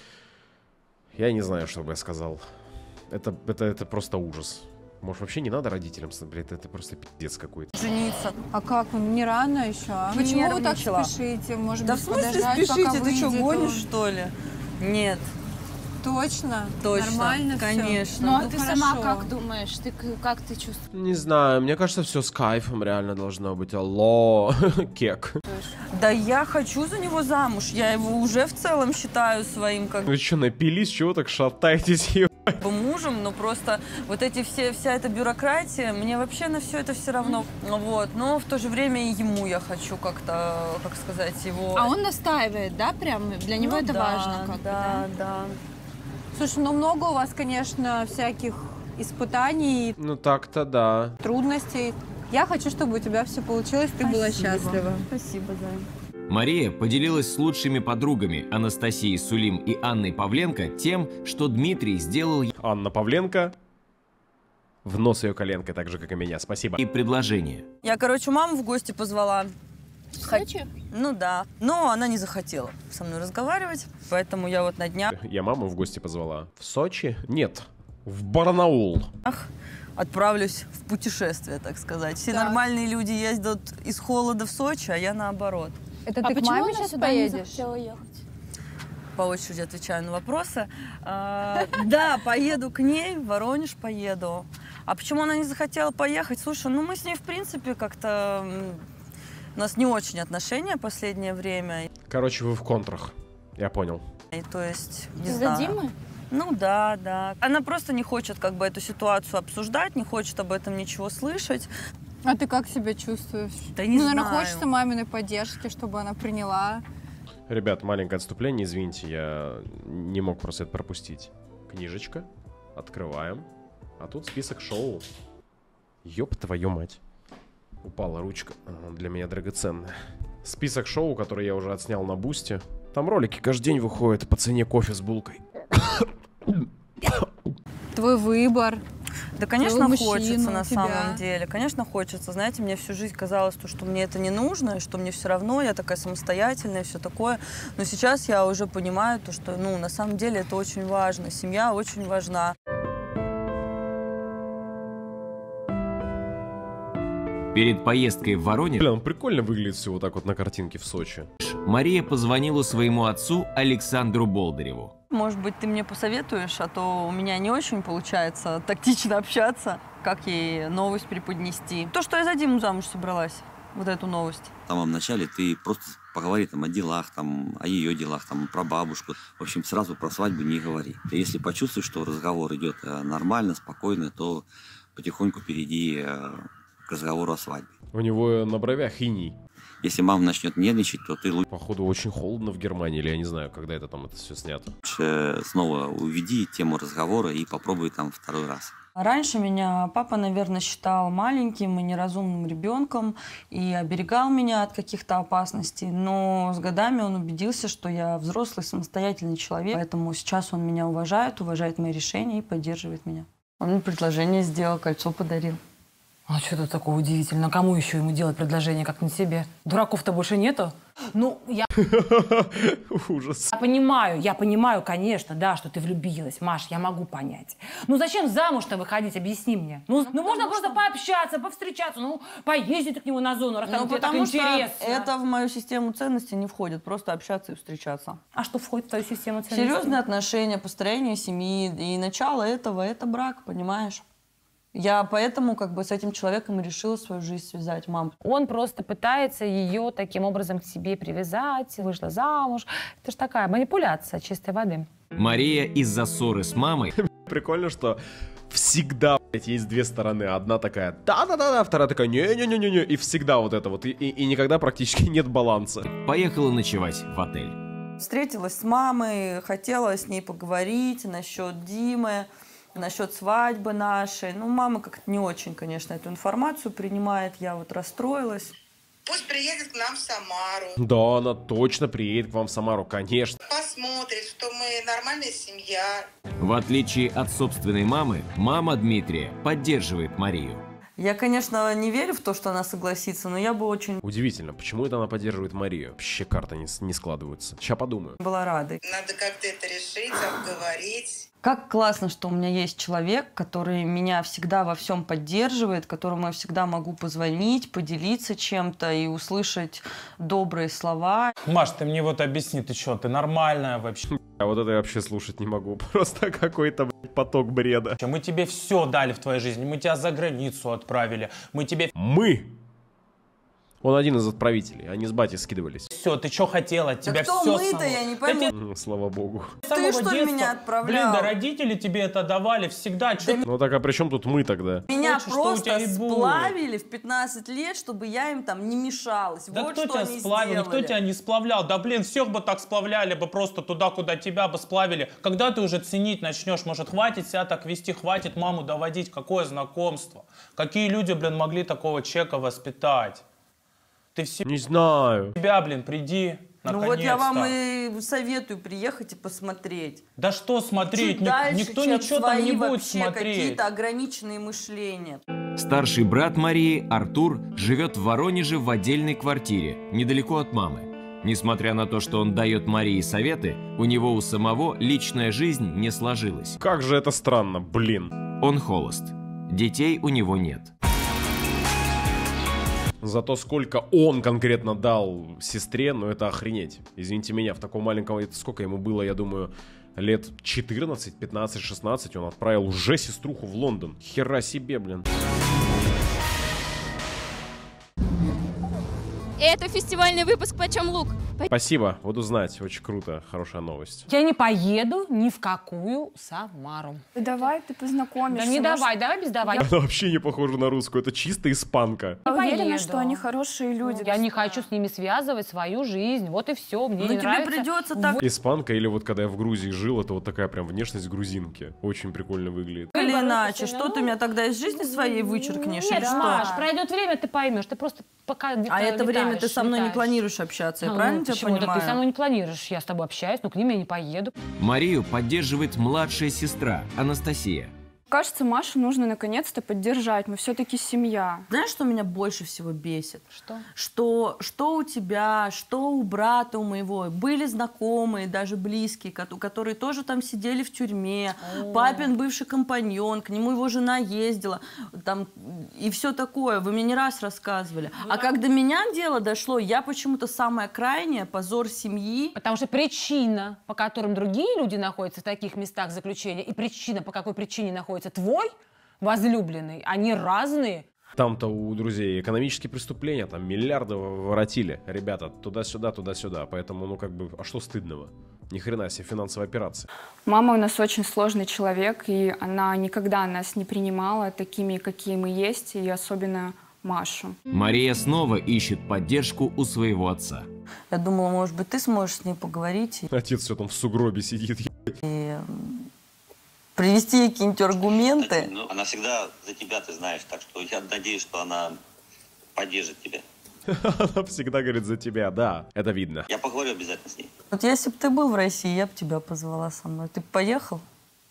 Я не знаю, что бы я сказал. Это, это, это просто ужас. Может, вообще не надо родителям, блядь, это просто пиздец какой-то. Жениться. А как, не рано еще? Почему вы так спешите? Может Да быть, в смысле подождать, спешите? пока Ты что, выйдет гонишь, он? что ли? Нет. Точно? Точно. Нормально все? Конечно. Ну, Ну, а ну, ты хорошо. сама как думаешь? Ты к- как ты чувствуешь? Не знаю, мне кажется, все с кайфом реально должно быть. Алло, кек. Да я хочу за него замуж. Я его уже в целом считаю своим как Вы что, напились? Чего так шатаетесь? бы мужем, но просто вот эти все, вся эта бюрократия, мне вообще на все это все равно. Вот. Но в то же время и ему я хочу как-то, как сказать, его... А он настаивает, да, прям? Для него Ну это да, важно как-то, да, да? да. Слушай, ну много у вас, конечно, всяких испытаний, Ну так-то да. трудностей. Я хочу, чтобы у тебя все получилось, ты была счастлива. Спасибо, Зай. Мария поделилась с лучшими подругами Анастасией Сулим и Анной Павленко тем, что Дмитрий сделал ей Анна Павленко. В нос ее коленкой, так же, как и меня. Спасибо. предложение. Я, короче, маму в гости позвала. В Сочи? Ну да. Но она не захотела со мной разговаривать, поэтому я вот на днях Я маму в гости позвала. В Сочи? Нет. В Барнаул. отправлюсь в путешествие, так сказать. Все Так. нормальные люди ездят из холода в Сочи, а я наоборот. Это А ты к почему маме она сейчас сюда не поедешь? захотела ехать? По очереди отвечаю на вопросы. А, Да, поеду к ней, в Воронеж поеду. А почему она не захотела поехать? Слушай, ну мы с ней, в принципе, как-то... м, У нас не очень отношения последнее время. Короче, вы в контрах. Я понял. И то есть, не Из-за знаю. Димы? Ну да, да. Она просто не хочет как бы эту ситуацию обсуждать, не хочет об этом ничего слышать. А ты как себя чувствуешь? Да не ну, наверное, знаю. хочется маминой поддержки, чтобы она приняла. Ребят, маленькое отступление, извините, я не мог просто это пропустить. Книжечка. Открываем. А тут список шоу. Ёб твою мать. Упала ручка. Она для меня драгоценная. Список шоу, который я уже отснял на Бусти. Там ролики каждый день выходят по цене кофе с булкой. Твой выбор. Да, конечно, Твоего мужчину, хочется на тебя. самом деле. Конечно, хочется. Знаете, мне всю жизнь казалось, то, что мне это не нужно, и что мне все равно, я такая самостоятельная, все такое. Но сейчас я уже понимаю, то, что ну, на самом деле это очень важно. Семья очень важна. Перед поездкой в Воронеж Бля, он прикольно выглядит все вот так вот на картинке в Сочи. Мария позвонила своему отцу Александру Болдыреву. Может быть, ты мне посоветуешь, а то у меня не очень получается тактично общаться, как ей новость преподнести. То, что я за Диму замуж собралась, вот эту новость. В самом начале ты просто поговори там о делах, там, о ее делах, там, про бабушку. В общем, сразу про свадьбу не говори. Ты если почувствуешь, что разговор идет э, нормально, спокойно, то потихоньку перейди э, к разговору о свадьбе. У него на бровях иней. Если мама начнет нервничать, то ты лучше... Походу, очень холодно в Германии, или я не знаю, когда это там это все снято. Лучше снова уведи тему разговора и попробуй там второй раз. Раньше меня папа, наверное, считал маленьким и неразумным ребенком и оберегал меня от каких-то опасностей. Но с годами он убедился, что я взрослый, самостоятельный человек. Поэтому сейчас он меня уважает, уважает мои решения и поддерживает меня. Он мне предложение сделал, кольцо подарил. А что тут такого удивительного? Кому еще ему делать предложение, как не себе? Дураков-то больше нету? Ну, я... Ужас. Я понимаю, я понимаю, конечно, да, что ты влюбилась, Маш, я могу понять. Ну зачем замуж-то выходить, объясни мне. Ну, ну можно что... просто пообщаться, повстречаться, ну поездить к нему на зону, раз ну, там тебе так интересно. Это в мою систему ценностей не входит, просто общаться и встречаться. А что входит в твою систему ценностей? Серьезные отношения, построение семьи, и начало этого – это брак, понимаешь? Я поэтому как бы с этим человеком и решила свою жизнь связать, мам. Он просто пытается ее таким образом к себе привязать, вышла замуж. Это же такая манипуляция чистой воды. Мария из-за ссоры с мамой... Прикольно, что всегда, блядь, есть две стороны. Одна такая да-да-да-да, вторая такая не-не-не-не-не. И всегда вот это вот. И, и, и никогда практически нет баланса. Поехала ночевать в отель. Встретилась с мамой, хотела с ней поговорить насчет Димы. Насчет свадьбы нашей. Ну, мама как-то не очень, конечно, эту информацию принимает. Я вот расстроилась. Пусть приедет к нам в Самару. Да, она точно приедет к вам в Самару, конечно. Посмотрит, что мы нормальная семья. В отличие от собственной мамы, мама Дмитрия поддерживает Марию. Я, конечно, не верю в то, что она согласится, но я бы очень... Удивительно, почему это она поддерживает Марию? Вообще карты не, не складываются. Сейчас подумаю. Была рада. Надо как-то это решить, обговорить. Как классно, что у меня есть человек, который меня всегда во всем поддерживает, которому я всегда могу позвонить, поделиться чем-то и услышать добрые слова. Маш, ты мне вот объясни, ты что, ты нормальная вообще? А вот это я вообще слушать не могу. Просто какой-то, блядь, поток бреда. Мы тебе все дали в твоей жизни. Мы тебя за границу отправили. Мы тебе... Мы! Он один из отправителей, они с батей скидывались. Все, ты что хотела? От тебя кто все мы-то, само... я не пойму. Ну, слава богу. Ты что ли меня отправлял? Блин, да родители тебе это давали всегда. Да ну так а при чем тут мы тогда? Меня Хочешь, просто сплавили в пятнадцать лет, чтобы я им там не мешалась. Да вот кто что тебя они сплавил? сделали. Никто тебя не сплавлял. Да блин, всех бы так сплавляли бы просто туда, куда тебя бы сплавили. Когда ты уже ценить начнешь? Может, хватит себя так вести, хватит маму доводить? Какое знакомство? Какие люди, блин, могли такого человека воспитать? Ты все... Не знаю. Тебя, блин, приди. Ну вот я вам и советую приехать и посмотреть. Да что смотреть? Чуть дальше, Никто чем ничего там не будет вообще смотреть. Какие-то ограниченные мышления. Старший брат Марии, Артур, живет в Воронеже в отдельной квартире, недалеко от мамы. Несмотря на то, что он дает Марии советы, у него у самого личная жизнь не сложилась. Как же это странно, блин. Он холост. Детей у него нет. Зато сколько он конкретно дал сестре, ну это охренеть. Извините меня, в таком маленьком... Это сколько ему было, я думаю, лет четырнадцать, пятнадцать, шестнадцать. Он отправил уже сеструху в Лондон. Хера себе, блин. Это фестивальный выпуск «Почем лук?». Спасибо, буду знать. Очень круто, хорошая новость. Я не поеду ни в какую Самару. Давай ты познакомишься. Да не может... давай, давай без давай. Она вообще не похожа на русскую, это чисто испанка. Я уверена, поеду. что они хорошие люди. Я не хочу с ними связывать свою жизнь. Вот и все, мне Но не тебе нравится. придется так... Испанка или вот когда я в Грузии жил, это вот такая прям внешность грузинки. Очень прикольно выглядит. Или иначе, что ты меня тогда из жизни своей вычеркнешь? Нет, или что? Маш, пройдет время, ты поймешь. Ты просто пока А это время ты со мной не летаешь. планируешь общаться, я А, правильно ну, тебя почему? понимаю? Да ты со мной не планируешь. Я с тобой общаюсь, но к ним я не поеду. Марию поддерживает младшая сестра Анастасия. Кажется, Машу нужно наконец-то поддержать. Мы все-таки семья. Знаешь, что меня больше всего бесит? Что? Что, что у тебя, что у брата у моего были знакомые, даже близкие, ко- которые тоже там сидели в тюрьме. О. Папин бывший компаньон, к нему его жена ездила. Там, и все такое. Вы мне не раз рассказывали. А как до меня дело дошло, я почему-то самая крайняя, позор семьи. Потому что причина, по которым другие люди находятся в таких местах заключения, и причина, по какой причине находится твой возлюбленный, они разные. Там-то у друзей экономические преступления, там миллиарды воротили. Ребята, туда-сюда, туда-сюда. Поэтому, ну как бы, а что стыдного? Ни хрена себе финансовая операция. Мама у нас очень сложный человек, и она никогда нас не принимала такими, какие мы есть, и особенно Машу. Мария снова ищет поддержку у своего отца. Я думала, может быть, ты сможешь с ней поговорить и, Отец все там в сугробе сидит. и привести ей какие-нибудь аргументы. Ну, она всегда за тебя, ты знаешь, так что я надеюсь, что она поддержит тебя. Она всегда говорит за тебя, да, это видно. Я поговорю обязательно с ней. Вот если бы ты был в России, я бы тебя позвала со мной. Ты бы поехал?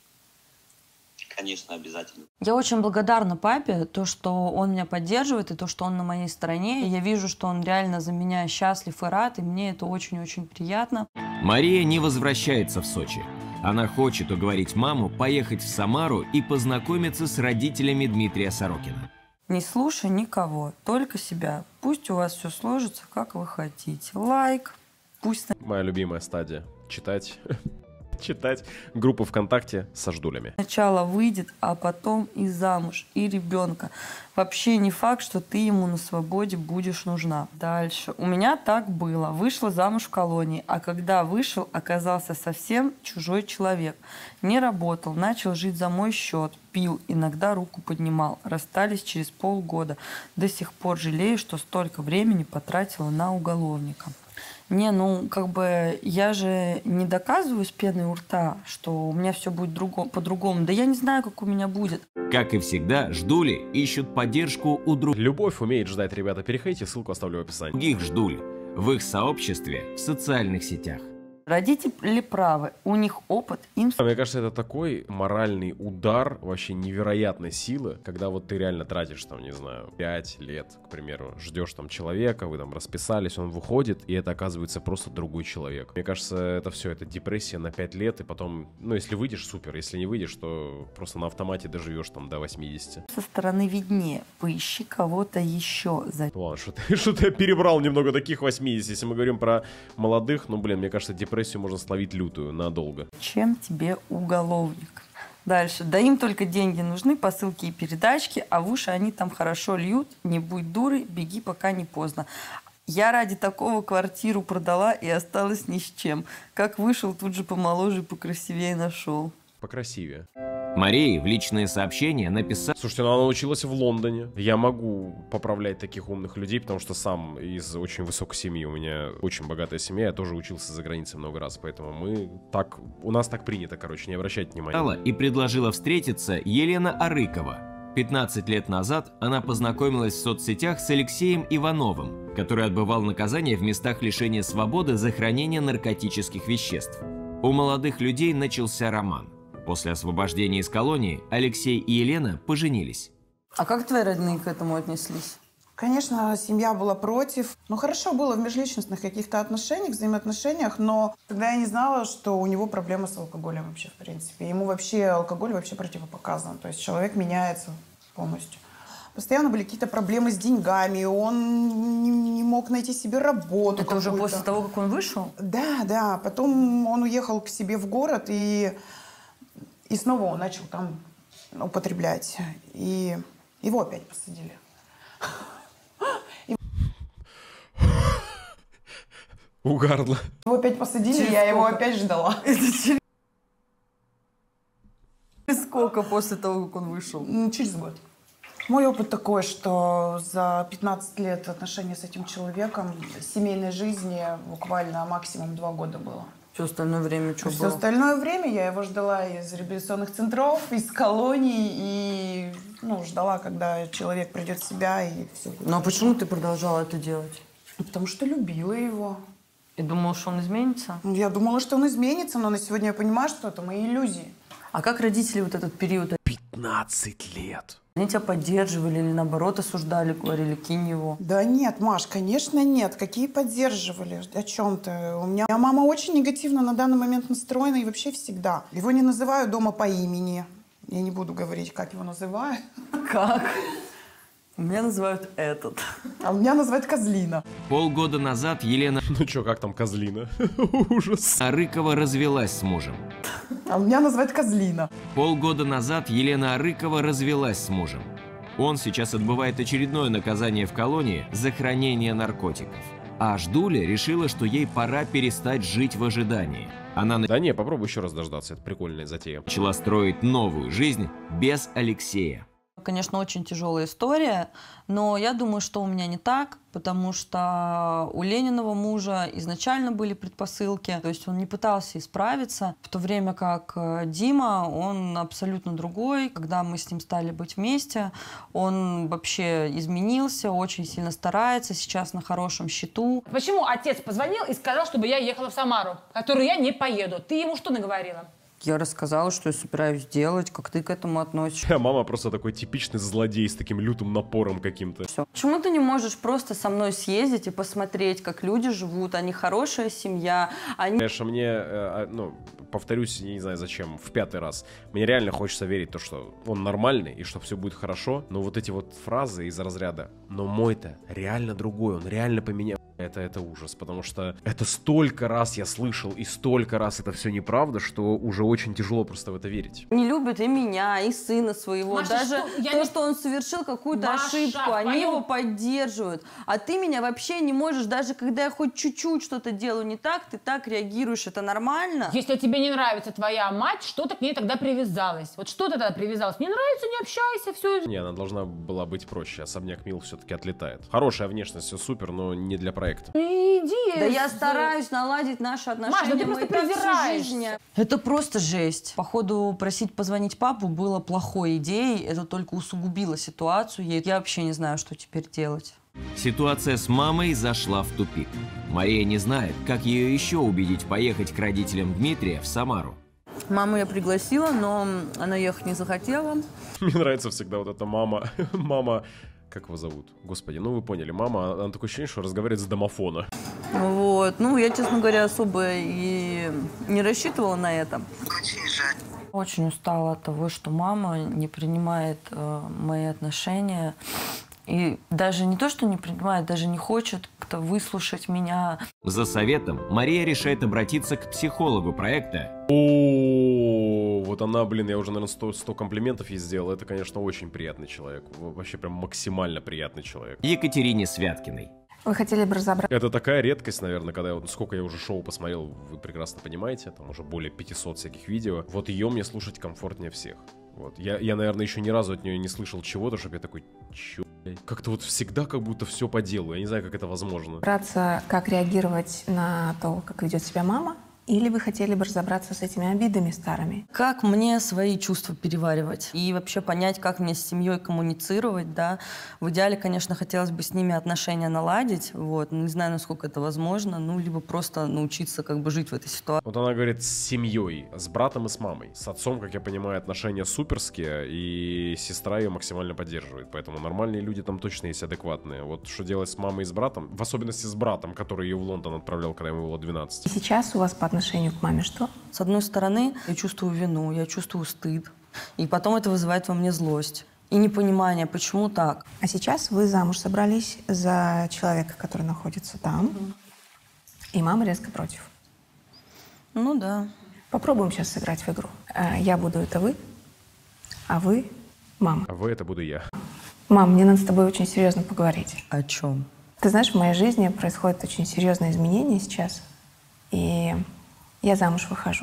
Конечно, обязательно. Я очень благодарна папе, то, что он меня поддерживает, и то, что он на моей стороне. И я вижу, что он реально за меня счастлив и рад, и мне это очень-очень приятно. Мария не возвращается в Сочи. Она хочет уговорить маму поехать в Самару и познакомиться с родителями Дмитрия Сорокина. Не слушай никого, только себя. Пусть у вас все сложится, как вы хотите. Лайк, пусть... Моя любимая стадия. Читать. Читать группу ВКонтакте со ждулями. Сначала выйдет, а потом и замуж, и ребенка. Вообще не факт, что ты ему на свободе будешь нужна. Дальше. У меня так было. Вышла замуж в колонии, а когда вышел, оказался совсем чужой человек. Не работал, начал жить за мой счет, пил, иногда руку поднимал. Расстались через полгода. До сих пор жалею, что столько времени потратила на уголовника. Не, ну, как бы, я же не доказываю с пеной у рта, что у меня все будет друго- по-другому. Да я не знаю, как у меня будет. Как и всегда, ждули ищут поддержку у других. Любовь умеет ждать, ребята. Переходите, ссылку оставлю в описании. Других ждуль в их сообществе в социальных сетях. Родители правы, у них опыт, им... Мне кажется, это такой моральный удар вообще невероятной силы, когда вот ты реально тратишь, там, не знаю, пять лет, к примеру, ждешь там человека, вы там расписались, он выходит, и это оказывается просто другой человек. Мне кажется, это все, это депрессия на пять лет, и потом, ну, если выйдешь, супер, если не выйдешь, то просто на автомате доживешь там до восьмидесяти. Со стороны виднее, поищи кого-то еще. За... Ладно, что ты, что ты перебрал немного таких восьмидесяти, если мы говорим про молодых, ну, блин, мне кажется, депрессия можно словить лютую надолго. Чем тебе уголовник? Дальше. Да им только деньги нужны, посылки и передачки, а в уши они там хорошо льют. Не будь дурой, беги, пока не поздно. Я ради такого квартиру продала и осталась ни с чем. Как вышел, тут же помоложе и покрасивее нашел. Покрасивее. Марии в личные сообщения написал... Слушайте, ну она училась в Лондоне. Я могу поправлять таких умных людей, потому что сам из очень высокой семьи. У меня очень богатая семья, я тоже учился за границей много раз. Поэтому мы так... У нас так принято, короче, не обращайте внимания. И предложила встретиться Елена Арыкова. пятнадцать лет назад она познакомилась в соцсетях с Алексеем Ивановым, который отбывал наказание в местах лишения свободы за хранение наркотических веществ. У молодых людей начался роман. После освобождения из колонии Алексей и Елена поженились. А как твои родные к этому отнеслись? Конечно, семья была против. Ну, хорошо было в межличностных каких-то отношениях, взаимоотношениях, но тогда я не знала, что у него проблемы с алкоголем вообще, в принципе. Ему вообще алкоголь вообще противопоказан. То есть человек меняется полностью. Постоянно были какие-то проблемы с деньгами, он не, не мог найти себе работу. Это уже после того, как он вышел? Да, да. Потом он уехал к себе в город, и, и снова он начал там употреблять. И его опять посадили. Угарло. Его опять посадили, Через я сколько? его опять ждала. Через сколько после того, как он вышел? Через год. Мой опыт такой, что за пятнадцать лет отношений с этим человеком семейной жизни буквально максимум два года было. Все остальное время что Все было? остальное время я его ждала из реабилитационных центров, из колоний и ну, ждала, когда человек придет в себя и все будет. Ну а почему ты продолжала это делать? Потому что любила его. И думала, что он изменится? Я думала, что он изменится, но на сегодня я понимаю, что это мои иллюзии. А как родители вот этот период? пятнадцать лет. Они тебя поддерживали или наоборот осуждали, говорили, кинь его? Да нет, Маш, конечно нет. Какие поддерживали? О чем ты? У меня мама очень негативно на данный момент настроена и вообще всегда. Его не называют дома по имени. Я не буду говорить, как его называют. Как? Меня называют этот. А меня называют Козлина. Полгода назад Елена... Ну чё, как там Козлина? Ужас. Арыкова развелась с мужем. А меня называют Козлина. Полгода назад Елена Арыкова развелась с мужем. Он сейчас отбывает очередное наказание в колонии за хранение наркотиков. А Ждуля решила, что ей пора перестать жить в ожидании. Она Да не, попробуй еще раз дождаться, это прикольная затея. начала строить новую жизнь без Алексея. конечно, очень тяжелая история, но я думаю, что у меня не так, потому что у Лениного мужа изначально были предпосылки, то есть он не пытался исправиться, в то время как Дима, он абсолютно другой. Когда мы с ним стали быть вместе, он вообще изменился, очень сильно старается, сейчас на хорошем счету. Почему отец позвонил и сказал, чтобы я ехала в Самару, в которую я не поеду? Ты ему что наговорила? Я рассказала, что я собираюсь делать, как ты к этому относишься. Мама просто такой типичный злодей с таким лютым напором каким-то. Все. Почему ты не можешь просто со мной съездить и посмотреть, как люди живут? Они хорошая семья. Они... Конечно, мне, э, ну, повторюсь, я не знаю зачем, в пятый раз. Мне реально хочется верить в то, что он нормальный и что все будет хорошо. Но вот эти вот фразы из разряда «но мой-то реально другой, он реально поменял». Это, это ужас, потому что это столько раз я слышал, и столько раз это все неправда, что уже очень тяжело просто в это верить. Не любят и меня, и сына своего. Маша, Даже что? Я то, не... что он совершил какую-то Маша, ошибку, они поем... его поддерживают. А ты меня вообще не можешь, даже когда я хоть чуть-чуть что-то делаю не так, ты так реагируешь. Это нормально? Если тебе не нравится твоя мать, что ты к ней тогда привязалась? Вот что ты тогда привязалась? Не нравится, не общайся, все. Не, она должна была быть проще. Особняк Мил все-таки отлетает. Хорошая внешность, все супер, но не для проекта. Иди. Да я стараюсь наладить наши отношения. Маш, да ты просто презираешься. Это просто жесть. Походу, просить позвонить папу было плохой идеей. Это только усугубило ситуацию. Я вообще не знаю, что теперь делать. Ситуация с мамой зашла в тупик. Мария не знает, как ее еще убедить поехать к родителям Дмитрия в Самару. Маму я пригласила, но она ехать не захотела. Мне нравится всегда вот эта мама. Мама... Как его зовут? Господи, ну вы поняли, мама, она такое ощущение, что разговаривает с домофона. Вот, ну я, честно говоря, особо и не рассчитывала на это. Очень жаль. Очень устала от того, что мама не принимает э, мои отношения. И даже не то, что не принимает, даже не хочет как-то выслушать меня. За советом Мария решает обратиться к психологу проекта. О, вот она, блин, я уже, наверное, сто, сто комплиментов ей сделал. Это, конечно, очень приятный человек. Вообще прям максимально приятный человек. Екатерине Святкиной. Вы хотели бы разобраться? Это такая редкость, наверное, когда вот сколько я уже шоу посмотрел, вы прекрасно понимаете, там уже более пятисот всяких видео. Вот ее мне слушать комфортнее всех. Вот. Я, я, наверное, еще ни разу от нее не слышал чего-то, чтобы я такой, чё? Как-то вот всегда как будто все по делу. Я не знаю, как это возможно. Разобраться, как реагировать на то, как ведет себя мама? Или вы хотели бы разобраться с этими обидами старыми? Как мне свои чувства переваривать? И вообще понять, как мне с семьей коммуницировать, да? В идеале, конечно, хотелось бы с ними отношения наладить, вот. Не знаю, насколько это возможно, ну, либо просто научиться как бы жить в этой ситуации. Вот она говорит с семьей, с братом и с мамой. С отцом, как я понимаю, отношения суперские, и сестра ее максимально поддерживает. Поэтому нормальные люди там точно есть адекватные. Вот что делать с мамой и с братом, в особенности с братом, который ее в Лондон отправлял, когда ему было двенадцать. И сейчас у вас по отношению к маме что? С одной стороны, я чувствую вину, я чувствую стыд. И потом это вызывает во мне злость. И непонимание, почему так. А сейчас вы замуж собрались за человека, который находится там. Mm-hmm. И мама резко против. Ну да. Попробуем сейчас сыграть в игру. Я буду это вы, а вы мама. А вы это буду я. Мам, мне надо с тобой очень серьезно поговорить. О чем? Ты знаешь, в моей жизни происходят очень серьезные изменения сейчас. И я замуж выхожу.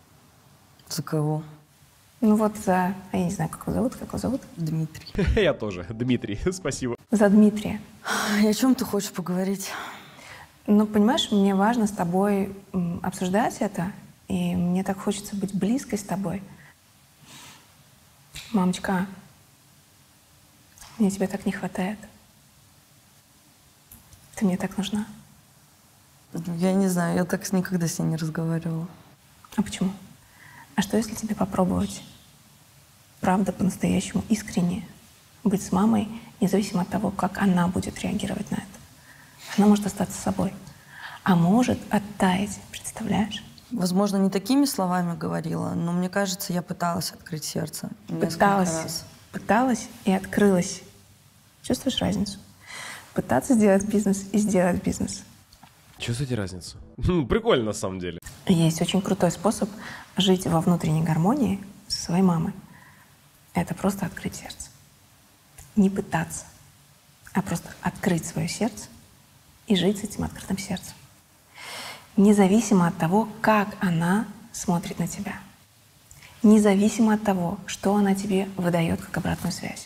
За кого? Ну вот за... Я не знаю, как его зовут. Как его зовут? Дмитрий. Я тоже. Дмитрий, спасибо. За Дмитрия. И о чем ты хочешь поговорить? Ну, понимаешь, мне важно с тобой обсуждать это. И мне так хочется быть близкой с тобой. Мамочка, мне тебя так не хватает. Ты мне так нужна. Я не знаю, я так никогда с ней не разговаривала. А почему? А что, если тебе попробовать, правда, по-настоящему искренне быть с мамой, независимо от того, как она будет реагировать на это? Она может остаться собой, а может оттаять, представляешь? Возможно, не такими словами говорила, но мне кажется, я пыталась открыть сердце. Пыталась, раз. пыталась и открылась. Чувствуешь разницу? Пытаться сделать бизнес и сделать бизнес. Чувствуете разницу? Прикольно, на самом деле. Есть очень крутой способ жить во внутренней гармонии со своей мамой. Это просто открыть сердце. Не пытаться, а просто открыть свое сердце и жить с этим открытым сердцем. Независимо от того, как она смотрит на тебя. Независимо от того, что она тебе выдает как обратную связь.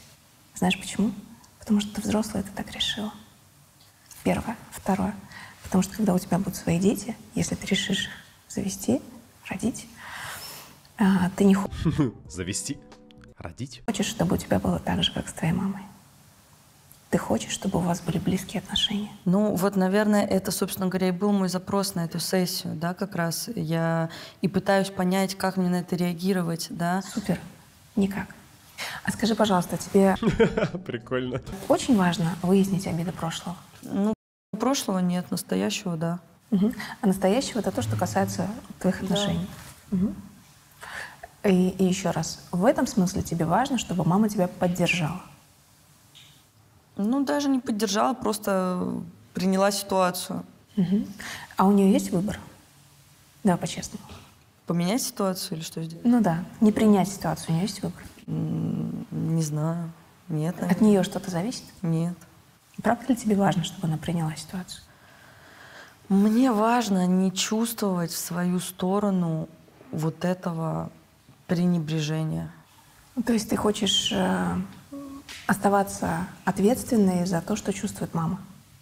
Знаешь почему? Потому что ты взрослая, ты так решила. Первое. Второе. Потому что когда у тебя будут свои дети, если ты решишь завести, родить, ты не хочешь... Завести? Родить? Хочешь, чтобы у тебя было так же, как с твоей мамой. Ты хочешь, чтобы у вас были близкие отношения. Ну, вот, наверное, это, собственно говоря, и был мой запрос на эту сессию, да, как раз. Я и пытаюсь понять, как мне на это реагировать, да. Супер. Никак. А скажи, пожалуйста, тебе... Прикольно. Очень важно выяснить обиды прошлого. Ну, прошлого нет, настоящего, да. Угу. А настоящего — это то, что касается твоих отношений. Да. Угу. И, и еще раз, в этом смысле тебе важно, чтобы мама тебя поддержала. Ну, даже не поддержала, просто приняла ситуацию. Угу. А у нее есть выбор? Да, по-честному. Поменять ситуацию или что сделать? Ну да, не принять ситуацию, у нее есть выбор? Не знаю. Нет, наверное. От нее что-то зависит? Нет. Правда ли тебе важно, чтобы она приняла ситуацию? Мне важно не чувствовать в свою сторону вот этого пренебрежения. То есть ты хочешь э, оставаться ответственной за то, что чувствует мама?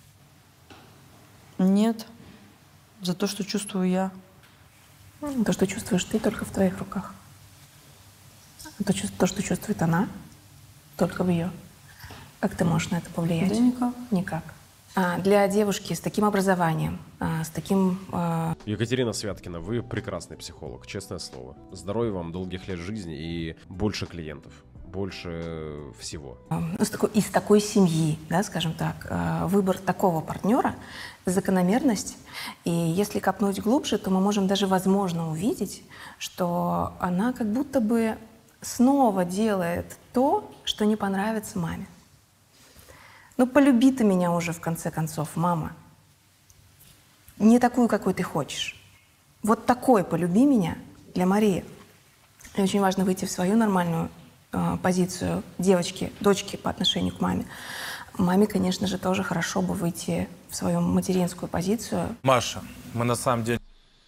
Нет. За то, что чувствую я. То, что чувствуешь ты, только в твоих руках. То, то что чувствует она, только в ее. Как ты можешь на это повлиять? Да никак. Никак. А для девушки с таким образованием, а, с таким... А... Екатерина Святкина, вы прекрасный психолог, честное слово. Здоровья вам, долгих лет жизни и больше клиентов, больше всего. Ну, с такой, из такой семьи, да, скажем так, а, выбор такого партнера — закономерность. И если копнуть глубже, то мы можем даже, возможно, увидеть, что она как будто бы снова делает то, что не понравится маме. Ну, полюби ты меня уже, в конце концов, мама. Не такую, какой ты хочешь. Вот такой полюби меня для Марии. И очень важно выйти в свою нормальную э, позицию девочки, дочки по отношению к маме. Маме, конечно же, тоже хорошо бы выйти в свою материнскую позицию. Маша, мы на самом деле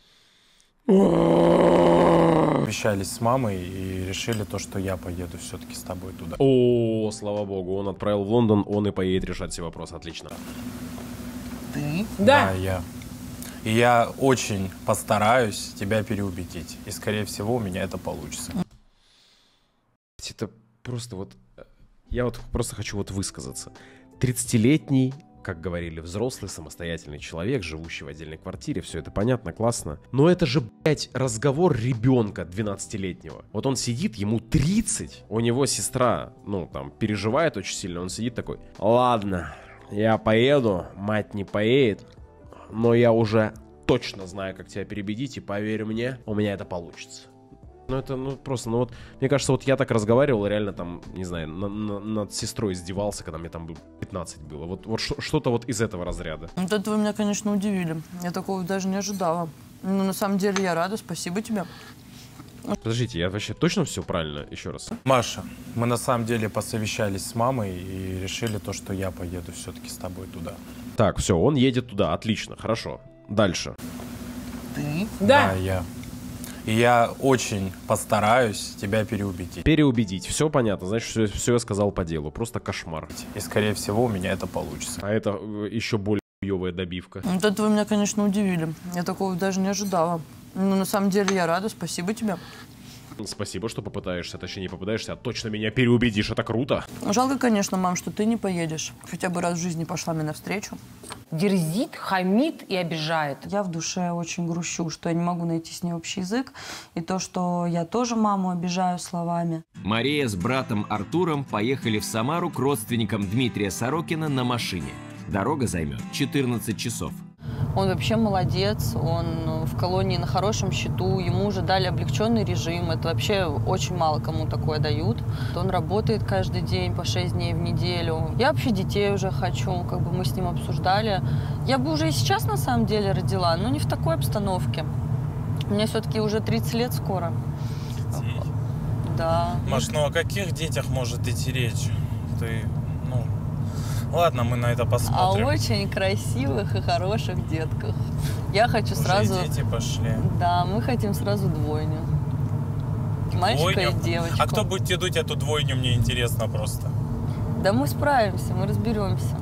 общались с мамой и решили то, что я поеду все-таки с тобой туда. О, слава богу, он отправил в Лондон, он и поедет решать все вопросы. Отлично. Ты? Да. Да, я. И я очень постараюсь тебя переубедить. И, скорее всего, у меня это получится. Это просто вот... Я вот просто хочу вот высказаться. тридцатилетний, как говорили, взрослый, самостоятельный человек, живущий в отдельной квартире, все это понятно, классно. Но это же, блядь, разговор ребенка двенадцатилетнего. Вот он сидит, ему тридцать, у него сестра, ну, там, переживает очень сильно, он сидит такой: ладно, я поеду, мать не поедет, но я уже точно знаю, как тебя переубедить, и поверь мне, у меня это получится. Ну, это, ну, просто, ну, вот, мне кажется, вот я так разговаривал, реально там, не знаю, на, на, над сестрой издевался, когда мне там пятнадцать было. Вот, вот что-то вот из этого разряда. Вот это вы меня, конечно, удивили. Я такого даже не ожидала. Ну, на самом деле, я рада, спасибо тебе. Подождите, я вообще точно все правильно? Еще раз. Маша, мы на самом деле посовещались с мамой и решили то, что я поеду все-таки с тобой туда. Так, все, он едет туда, отлично, хорошо. Дальше. Ты? Да. Да, я. И я очень постараюсь тебя переубедить. Переубедить. Все понятно. Значит, все, все я сказал по делу. Просто кошмар. И, скорее всего, у меня это получится. А это еще более хуевая добивка. Вот это вы меня, конечно, удивили. Я такого даже не ожидала. Ну, на самом деле, я рада. Спасибо тебе. Спасибо, что попытаешься. Точнее, не попытаешься, а точно меня переубедишь. Это круто. Жалко, конечно, мам, что ты не поедешь. Хотя бы раз в жизни пошла мне навстречу. Дерзит, хамит и обижает. Я в душе очень грущу, что я не могу найти с ней общий язык. И то, что я тоже маму обижаю словами. Мария с братом Артуром поехали в Самару к родственникам Дмитрия Сорокина на машине. Дорога займет четырнадцать часов. Он вообще молодец, он в колонии на хорошем счету, ему уже дали облегченный режим, это вообще очень мало кому такое дают. Он работает каждый день по шесть дней в неделю. Я вообще детей уже хочу, как бы мы с ним обсуждали. Я бы уже и сейчас на самом деле родила, но не в такой обстановке. Мне все-таки уже тридцать лет скоро. Детей? Да. Маш, ну о каких детях может идти речь? Ты, ну... Ладно, мы на это посмотрим. О очень красивых и хороших детках. Я хочу Уже сразу... и дети пошли. Да, мы хотим сразу двойню. Мальчика Двойню? и девочку. А кто будет тянуть эту двойню, мне интересно просто. Да мы справимся, мы разберемся.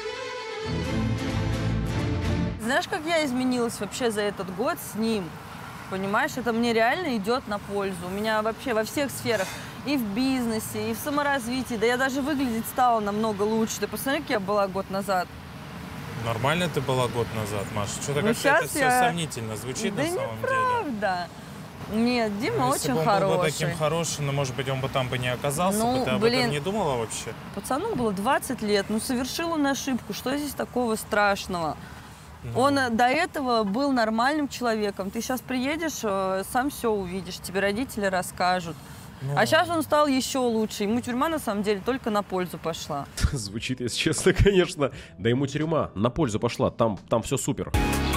Знаешь, как я изменилась вообще за этот год с ним? Понимаешь, это мне реально идет на пользу. У меня вообще во всех сферах, и в бизнесе, и в саморазвитии. Да я даже выглядеть стала намного лучше. Ты посмотри, как я была год назад. Нормально ты была год назад, Маша. Что-то Ну, как-то это щас все я- сомнительно звучит Да на самом деле. неправда. Нет, Дима Если очень бы он хороший. был бы таким хорошим, но, может быть, он бы там бы не оказался, Ну, бы ты об блин. этом не думала вообще? Пацану было двадцать лет, ну совершил он ошибку, что здесь такого страшного? Он э, до этого был нормальным человеком. Ты сейчас приедешь, э, сам все увидишь, тебе родители расскажут. Ну. А сейчас он стал еще лучше. Ему тюрьма, на самом деле, только на пользу пошла. Звучит, если честно, конечно. Да ему тюрьма на пользу пошла, там, там все супер.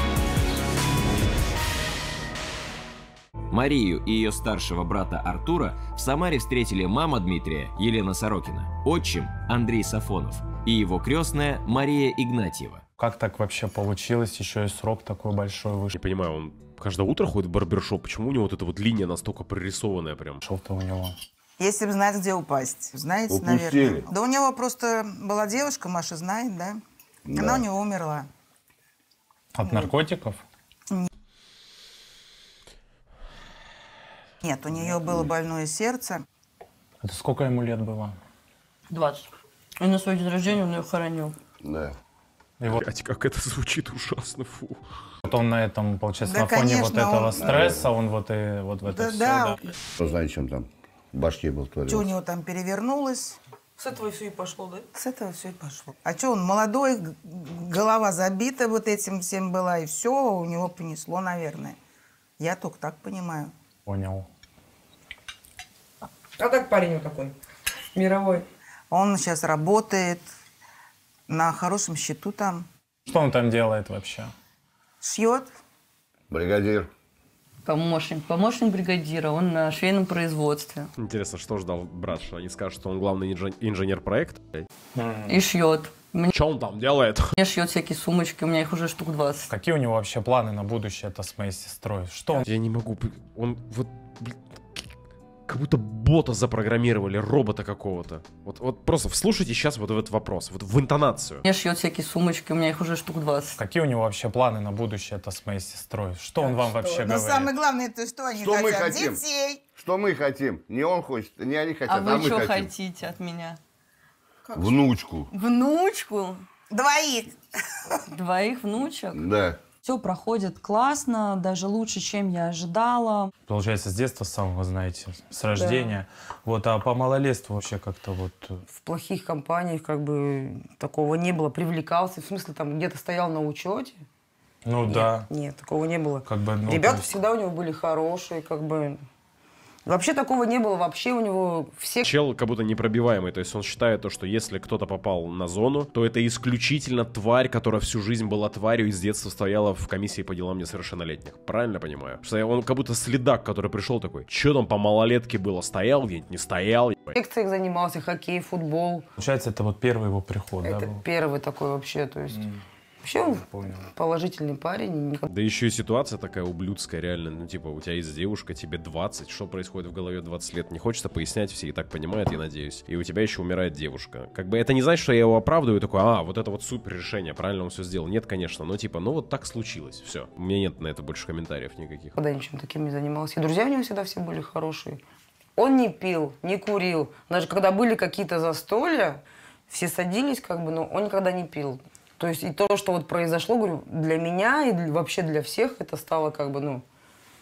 Марию и ее старшего брата Артура в Самаре встретили мама Дмитрия, Елена Сорокина, отчим Андрей Сафонов и его крестная Мария Игнатьева. Как так вообще получилось? Еще и срок такой большой вышел. Не понимаю, он каждое утро ходит в барбершоп. Почему у него вот эта вот линия настолько прорисованная прям? Шел-то у него. Если бы знать, где упасть. Знаете, Упустили. наверное. Да у него просто была девушка, Маша знает, да? Да. Она у него умерла. От наркотиков? Нет, у нее было больное сердце. Это сколько ему лет было? двадцать. И на свой день рождения он ее хоронил. Да. И вот, Блядь, как это звучит ужасно, фу. вот он на этом, получается, Да, на фоне конечно, вот этого он- стресса, он вот и вот в это Да, все, да. да. Кто знает, чем там в башке был творился. Что у него там перевернулось? С этого все и пошло, да? С этого все и пошло. А что, он молодой, г- голова забита вот этим всем была, и все, у него понесло, наверное. Я только так понимаю. Понял. А так парень вот такой, мировой. Он сейчас работает на хорошем счету там, Что он там делает вообще? шьет. Бригадир. Помощник. Помощник бригадира, он на швейном производстве. Интересно, что ждал брат, что они скажут, что он главный инжен- инженер проекта? И шьет. Мне Что он там делает? шьет всякие сумочки, у меня их уже штук двадцать. Какие у него вообще планы на будущее-то с моей сестрой? Что он? Я не могу... п- Он вот... блин, как будто бота запрограммировали, робота какого-то. Вот, вот просто вслушайте сейчас вот в этот вопрос, вот в интонацию. Мне шьет всякие сумочки, у меня их уже штук двадцать. Какие у него вообще планы на будущее-то с моей сестрой? Что он вам вообще Но говорит? самое главное, это что они Что мы хотят? хотим? Детей. Что мы хотим? Не он хочет, не они хотят, А а, вы мы что хотим. хотите от меня? Внучку. Внучку? Двоих. Двоих внучек? Да. Все проходит классно, даже лучше, чем я ожидала. Получается, с детства самого, знаете, с рождения. Вот, а по малолетству вообще как-то вот... В плохих компаниях как бы такого не было. Привлекался, в смысле там где-то стоял на учете. Ну Нет, да. Нет, такого не было. Как бы, ну, Ребята то есть- всегда у него были хорошие, как бы... Вообще такого не было. Вообще у него все... Чел как будто непробиваемый, то есть он считает то, что если кто-то попал на зону, то это исключительно тварь, которая всю жизнь была тварью и с детства стояла в комиссии по делам несовершеннолетних. Правильно понимаю? Что он как будто следак, который пришел такой, что там по малолетке было, стоял где-нибудь, не стоял? ебать?» В секциях занимался, хоккей, футбол. Получается, это вот первый его приход, Это да, был? первый такой вообще, то есть... Вообще он Понял. положительный парень. Да еще и ситуация такая ублюдская, реально. Ну, типа, у тебя есть девушка, тебе двадцать, что происходит в голове двадцать лет? Не хочется пояснять, все и так понимают, я надеюсь. И у тебя еще умирает девушка. Как бы это не значит, что я его оправдываю, такой, а, вот это вот супер решение, правильно он все сделал. Нет, конечно, но типа, ну вот так случилось, все. У меня нет на это больше комментариев никаких. Когда ничем таким не занимался. И друзья у него всегда все были хорошие. Он не пил, не курил. Даже когда были какие-то застолья, все садились, как бы, но он никогда не пил. То есть и то, что вот произошло, говорю, для меня и для- вообще для всех это стало как бы, ну,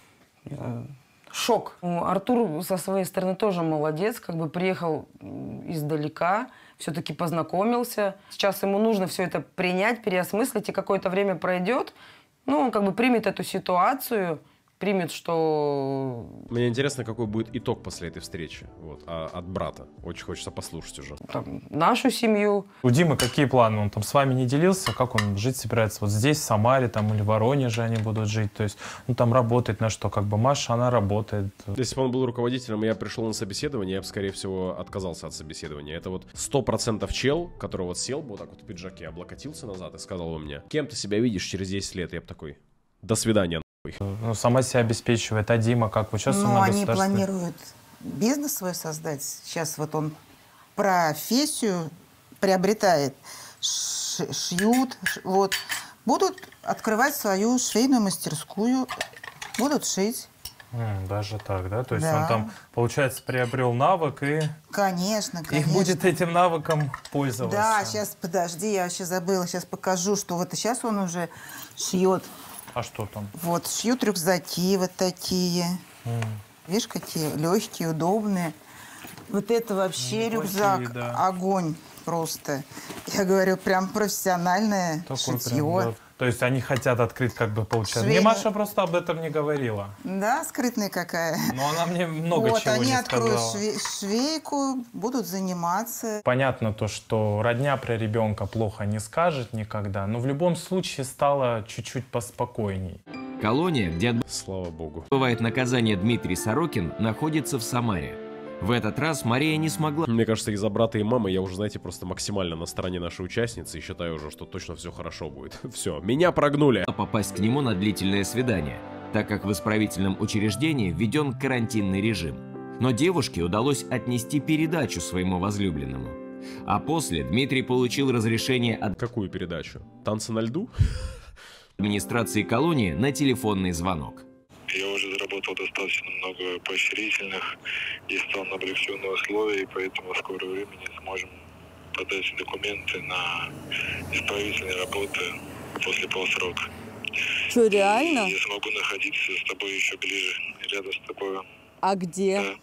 э, шок. Ну, Артур со своей стороны тоже молодец, как бы приехал м, издалека, все-таки познакомился. Сейчас ему нужно все это принять, переосмыслить, и какое-то время пройдет, ну, он как бы примет эту ситуацию, примет, что Мне интересно, какой будет итог после этой встречи, вот, а, от брата. Очень хочется послушать уже. там, нашу семью. У Димы какие планы? Он там с вами не делился? Как он жить собирается? Вот здесь, в Самаре там, или в Воронеже они будут жить? То есть, ну там работать на что? Как бы Маша, она работает. Если бы он был руководителем, и я пришел на собеседование, я бы, скорее всего, отказался от собеседования. Это вот сто процентов чел, который вот сел бы вот так вот в пиджаке, облокотился назад и сказал бы мне, кем ты себя видишь через десять лет? Я бы такой, до свидания, нахуй. Ну, сама себя обеспечивает. А Дима как? Вот сейчас он Ну, на они государственной- планируют бизнес свой создать. Сейчас вот он профессию приобретает, ш- шьют, ш- вот, будут открывать свою швейную мастерскую, будут шить. М, даже так, да? То есть Да. он там, получается, приобрел навык и, Конечно, и конечно. будет этим навыком пользоваться. Да, сейчас, подожди, я вообще забыла, сейчас покажу, что вот сейчас он уже шьет. А что там? Вот, шьют рюкзаки вот такие. М. Видишь, какие легкие, удобные. Вот это вообще Неплохие, рюкзак, да. огонь просто. Я говорю, прям профессиональное Такой шитье. прям, да. То есть они хотят открыть, как бы, получается. Мне Швейный- Маша просто об этом не говорила. Да, скрытная какая. Но она мне много вот, чего они не откроют сказала. шве- швейку, будут заниматься. Понятно то, что родня про ребенка плохо не скажет никогда, но в любом случае стало чуть-чуть поспокойней. Колония, где Слава богу. отбывает наказание Дмитрий Сорокин, находится в Самаре. В этот раз Мария не смогла Мне кажется, из-за брата и мамы я уже, знаете, просто максимально на стороне нашей участницы и считаю уже, что точно все хорошо будет. Все, меня прогнули. попасть к нему на длительное свидание, так как в исправительном учреждении введен карантинный режим. Но девушке удалось отнести передачу своему возлюбленному. А после Дмитрий получил разрешение от Какую передачу? Танцы на льду? администрации колонии на телефонный звонок. Я уже заработал достаточно много поощрительных и стал на облегченные условия, и поэтому в скором времени сможем подать документы на исправительные работы после полсрока. Что, реально? И я смогу находиться с тобой еще ближе, рядом с тобой. А где? Да.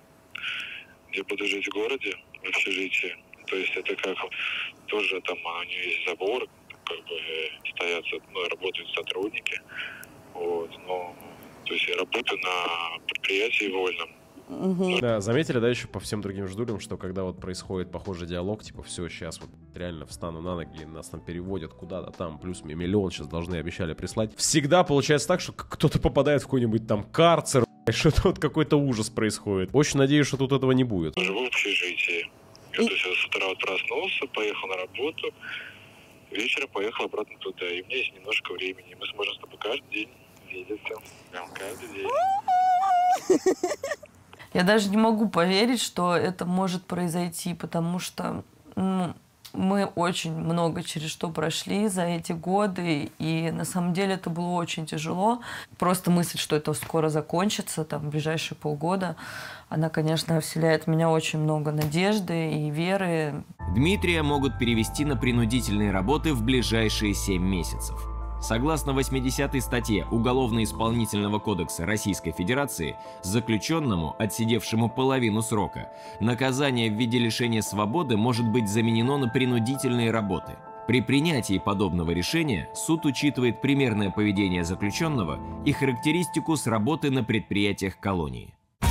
Я буду жить в городе, в общежитии. То есть это как тоже там у нее есть забор, как бы стоят, ну, работают сотрудники. Вот, но то есть я работаю на предприятии вольном. Да, заметили, да, еще по всем другим ждулям, что когда вот происходит похожий диалог, типа, все, сейчас вот реально встану на ноги, нас там переводят куда-то там, плюс мне миллион сейчас должны, обещали прислать. Всегда получается так, что к- кто-то попадает в какой-нибудь там карцер, что-то вот какой-то ужас происходит. Очень надеюсь, что тут этого не будет. Живу в общежитии. Я то есть, я с утра вот проснулся, поехал на работу, вечером поехал обратно туда. И у меня есть немножко времени. Мы сможем с тобой каждый день видеться. Прям каждый день. Я даже не могу поверить, что это может произойти, потому что ну, мы очень много через что прошли за эти годы, и на самом деле это было очень тяжело. Просто мысль, что это скоро закончится, там, в ближайшие полгода, она, конечно, вселяет в меня очень много надежды и веры. Дмитрия могут перевести на принудительные работы в ближайшие семь месяцев. Согласно восьмидесятой статье Уголовно-исполнительного кодекса Российской Федерации, заключенному, отсидевшему половину срока, наказание в виде лишения свободы может быть заменено на принудительные работы. При принятии подобного решения суд учитывает примерное поведение заключенного и характеристику с работы на предприятиях колонии.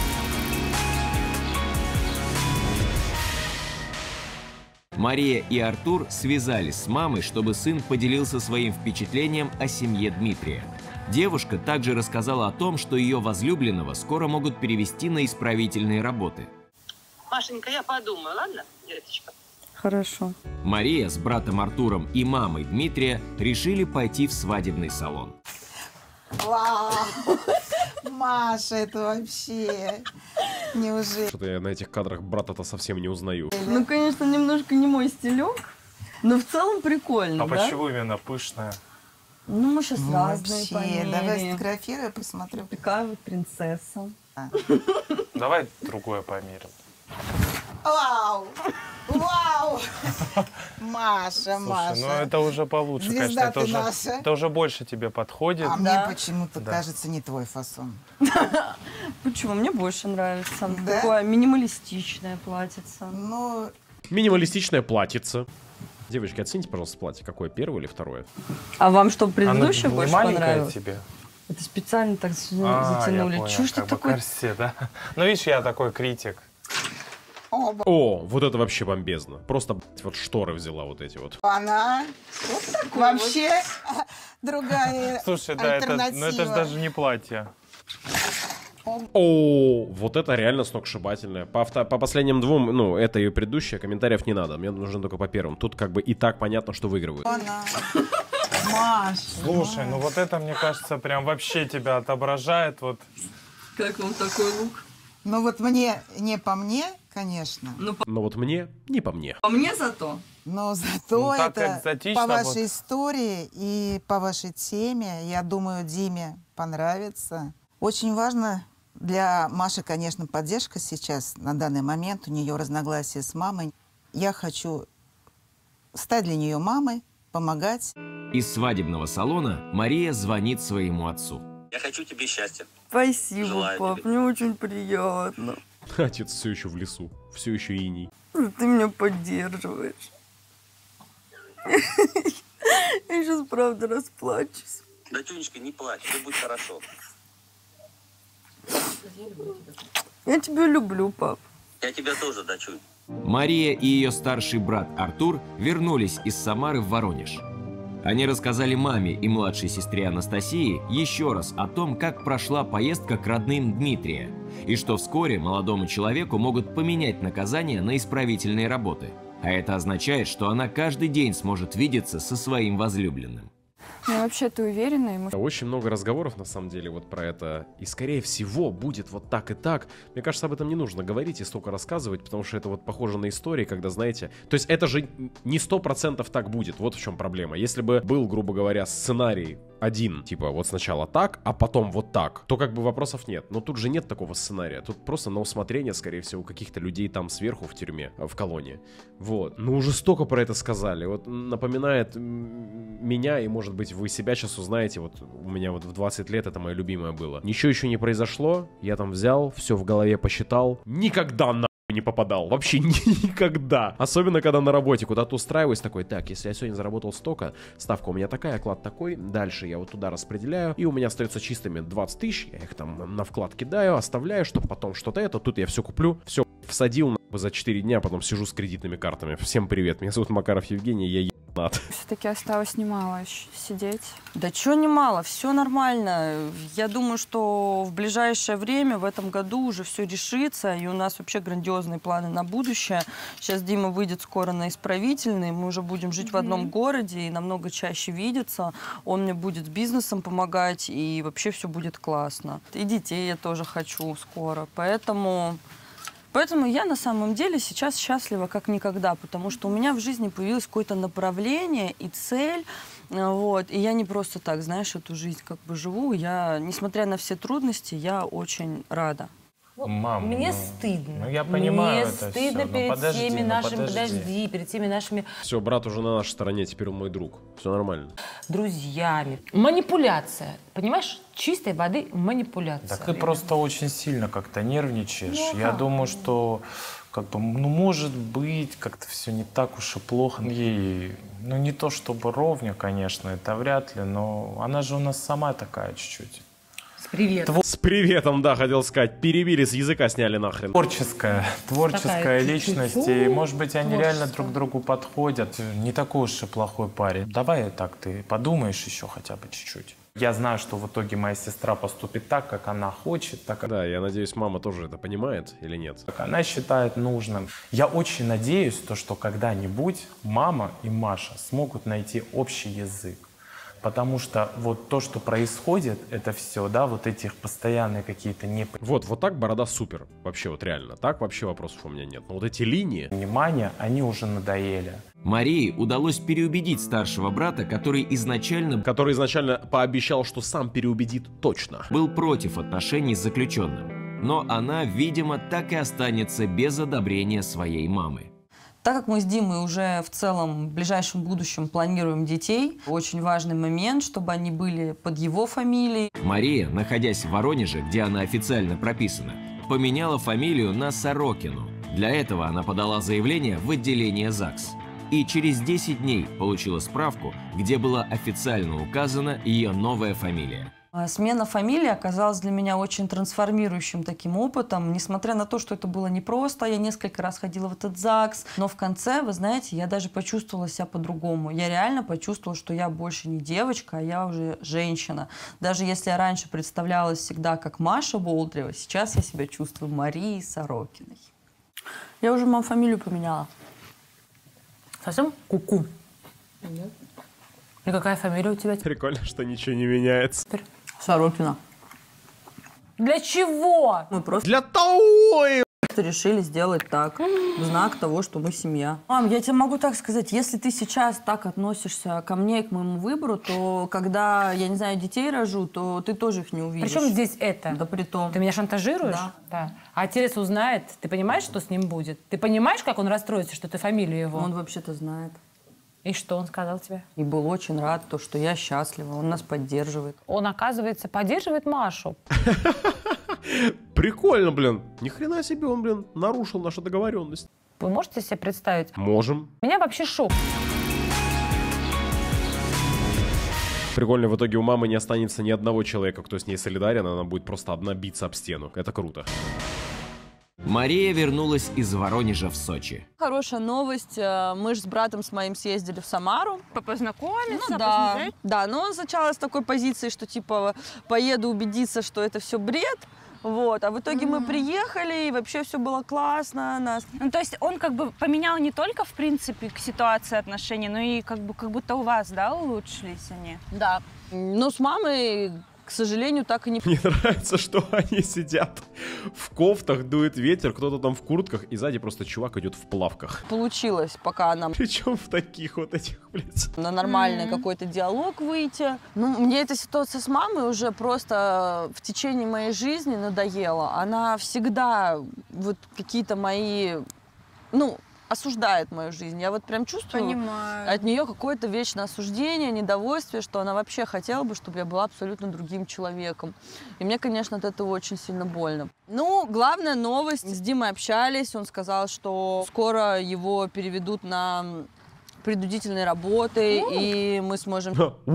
Мария и Артур связались с мамой, чтобы сын поделился своим впечатлением о семье Дмитрия. Девушка также рассказала о том, что ее возлюбленного скоро могут перевести на исправительные работы. Машенька, я подумаю, ладно, деточка? Хорошо. Мария с братом Артуром и мамой Дмитрия решили пойти в свадебный салон. Вау! Маша, это вообще... Неужели? Что-то я на этих кадрах брата-то совсем не узнаю. Ну, конечно, немножко не мой стилек, но в целом прикольно, А да? почему именно пышная? Ну, мы сейчас Ну, разные вообще, померяем. давай сфотографирую, посмотрю. Такая вот принцесса. Давай другое померим. Вау! Вау! Маша, Слушай, Маша. ну это уже получше, Звезда конечно. Это ты уже, наша. это уже больше тебе подходит. А Да. мне почему-то Да. кажется не твой фасон. Почему? Мне больше нравится. Да? Такое минималистичное платьице. Ну, Минималистичное платьице. Девочки, оцените, пожалуйста, платье. Какое, первое или второе? А вам что, Оно предыдущее не больше маленькое понравилось? тебе? Это специально так с- А, затянули. я понял, Чего ж ты как бы такой... корсет, да? Ну, видишь, я такой критик. оба. О, вот это вообще бомбезно. Просто, блядь, вот шторы взяла вот эти вот. Она вообще другая Слушай, да, это, альтернатива. ну это же даже не платье. О, вот это реально сногсшибательное. По, авто, по последним двум, ну, это и предыдущее, комментариев не надо. Мне нужно только по первым. Тут как бы и так понятно, что выигрывают. Она. Маша. Слушай, ну вот это, мне кажется, прям вообще тебя отображает. Вот. Как вам такой лук? Ну вот мне, не по мне, конечно. Ну, Но вот мне не по мне. по мне зато. Но зато Ну, так это экзотично по вашей вот. истории и по вашей теме, я думаю, Диме понравится. Очень важно для Маши, конечно, поддержка сейчас, на данный момент. У нее разногласия с мамой. Я хочу стать для нее мамой, помогать. Из свадебного салона Мария звонит своему отцу. Я хочу тебе счастья. Спасибо, Желаю пап, тебе. мне очень приятно. Отец все еще в лесу, все еще иней. Ты меня поддерживаешь. Я сейчас правда расплачусь. Да, Тюнечка, не плачь, все будет хорошо. Я тебя люблю, пап. Я тебя тоже, дочунь. Мария и ее старший брат Артур вернулись из Самары в Воронеж. Они рассказали маме и младшей сестре Анастасии еще раз о том, как прошла поездка к родным Дмитрия, и что вскоре молодому человеку могут поменять наказание на исправительные работы. А это означает, что она каждый день сможет видеться со своим возлюбленным. Ну, вообще, ты уверена? Ему... Очень много разговоров, на самом деле, вот про это. И, скорее всего, будет вот так и так. Мне кажется, об этом не нужно говорить и столько рассказывать, потому что это вот похоже на истории, когда, знаете... То есть это же не сто процентов так будет. Вот в чем проблема. Если бы был, грубо говоря, сценарий один, типа вот сначала так, а потом вот так, то как бы вопросов нет. Но тут же нет такого сценария. Тут просто на усмотрение, скорее всего, каких-то людей там сверху в тюрьме, в колонии. Вот. Ну уже столько про это сказали. Вот напоминает меня, и, может быть, вы себя сейчас узнаете. Вот у меня вот в двадцать лет это мое любимое было. Ничего еще не произошло. Я там взял, все в голове посчитал. Никогда на не попадал. Вообще никогда. Особенно, когда на работе куда-то устраиваюсь, такой, так, если я сегодня заработал столько, ставка у меня такая, оклад такой, дальше я вот туда распределяю, и у меня остается чистыми двадцать тысяч, я их там на вклад кидаю, оставляю, чтобы потом что-то это, тут я все куплю, все всадил нахуй за четыре дня, потом сижу с кредитными картами. Всем привет, меня зовут Макаров Евгений, я ебанат. Все-таки осталось немало еще сидеть. Да чё немало, все нормально. Я думаю, что в ближайшее время, в этом году уже все решится, и у нас вообще грандиозные планы на будущее. Сейчас Дима выйдет скоро на исправительный, мы уже будем жить mm-hmm. в одном городе и намного чаще видеться. Он мне будет с бизнесом помогать, и вообще все будет классно. И детей я тоже хочу скоро, поэтому... Поэтому я на самом деле сейчас счастлива как никогда, потому что у меня в жизни появилось какое-то направление и цель. Вот. И я не просто так, знаешь, эту жизнь как бы живу. Я, несмотря на все трудности, я очень рада. Мам, Мне ну, стыдно. Ну, я понимаю Мне это стыдно всё. перед Ну, подожди, всеми ну, нашими... подожди. Подожди, перед всеми нашими Все, брат уже на нашей стороне, теперь он мой друг. Все нормально. друзьями. Манипуляция. Понимаешь? Чистой воды манипуляция. Так ты просто очень сильно как-то нервничаешь. Ну, Я ага. думаю, что как бы, ну, может быть, как-то все не так уж и плохо. Ей, ну, не то чтобы ровня, конечно, это вряд ли, но она же у нас сама такая чуть-чуть. С приветом. С приветом, да, хотел сказать. Перебили, с языка сняли нахрен. Творческая, творческая Такая личность, чуть-чуть. и, может быть, они реально Творческая. друг другу подходят. Не такой уж и плохой парень. Давай так ты подумаешь еще хотя бы чуть-чуть. Я знаю, что в итоге моя сестра поступит так, как она хочет, так, Да, я надеюсь, мама тоже это понимает или нет. как она считает нужным. Я очень надеюсь, то, что когда-нибудь мама и Маша смогут найти общий язык. Потому что вот то, что происходит, это все, да, вот эти постоянные какие-то непонимания. Вот, вот так борода супер. Вообще, вот реально. Так вообще вопросов у меня нет. Но вот эти линии... Внимание, они уже надоели. Марии удалось переубедить старшего брата, который изначально... Который изначально пообещал, что сам переубедит точно. Был против отношений с заключенным. Но она, видимо, так и останется без одобрения своей мамы. Так как мы с Димой уже в целом в ближайшем будущем планируем детей, очень важный момент, чтобы они были под его фамилией. Мария, находясь в Воронеже, где она официально прописана, поменяла фамилию на Сорокину. Для этого она подала заявление в отделение ЗАГС. И через десять дней получила справку, где была официально указана ее новая фамилия. Смена фамилии оказалась для меня очень трансформирующим таким опытом. Несмотря на то, что это было непросто, я несколько раз ходила в этот ЗАГС. Но в конце, вы знаете, я даже почувствовала себя по-другому. Я реально почувствовала, что я больше не девочка, а я уже женщина. Даже если я раньше представлялась всегда как Маша Болдырева, сейчас я себя чувствую Марией Сорокиной. Я уже маму фамилию поменяла. Совсем ку-ку. И какая фамилия у тебя? Прикольно, что ничего не меняется. Сорокина. Для чего? Мы просто... Для того! решили сделать так, в знак того, что мы семья. Мам, я тебе могу так сказать, если ты сейчас так относишься ко мне и к моему выбору, то когда, я не знаю, детей рожу, то ты тоже их не увидишь. Причем здесь это? Да при том. Ты меня шантажируешь? Да. Да. А отец узнает, ты понимаешь, что с ним будет? Ты понимаешь, как он расстроится, что ты фамилию его? Он вообще-то знает. И что он сказал тебе? И был очень рад, то, что я счастлива, он нас поддерживает. Он, оказывается, поддерживает Машу. Прикольно, блин. Ни хрена себе он, блин, нарушил нашу договоренность. Вы можете себе представить? Можем. Меня вообще шок. Прикольно, в итоге у мамы не останется ни одного человека, кто с ней солидарен, она будет просто одна биться об стену. Это круто. Мария вернулась из Воронежа в Сочи. Хорошая новость. Мы же с братом с моим съездили в Самару. Познакомиться, ну, да, посмотреть. да, но он сначала с такой позиции, что типа поеду убедиться, что это все бред. Вот, а в итоге mm-hmm. мы приехали, и вообще все было классно. Нас... Ну, то есть он как бы поменял не только, в принципе, к ситуации отношения, но и как бы как будто у вас, да, улучшились они? Да. Но с мамой, к сожалению, так и не... Мне нравится, что они сидят в кофтах, дует ветер, кто-то там в куртках, и сзади просто чувак идет в плавках. Получилось, пока нам... Причем в таких вот этих, блядь. На нормальный Mm-hmm. какой-то диалог выйти. Ну, мне эта ситуация с мамой уже просто в течение моей жизни надоела. Она всегда вот какие-то мои... Ну, осуждает мою жизнь. Я вот прям чувствую Понимаю. от нее какое-то вечное осуждение, недовольствие, что она вообще хотела бы, чтобы я была абсолютно другим человеком. И мне, конечно, от этого очень сильно больно. Ну, главная новость. С Димой общались. Он сказал, что скоро его переведут на принудительные работы, и мы сможем...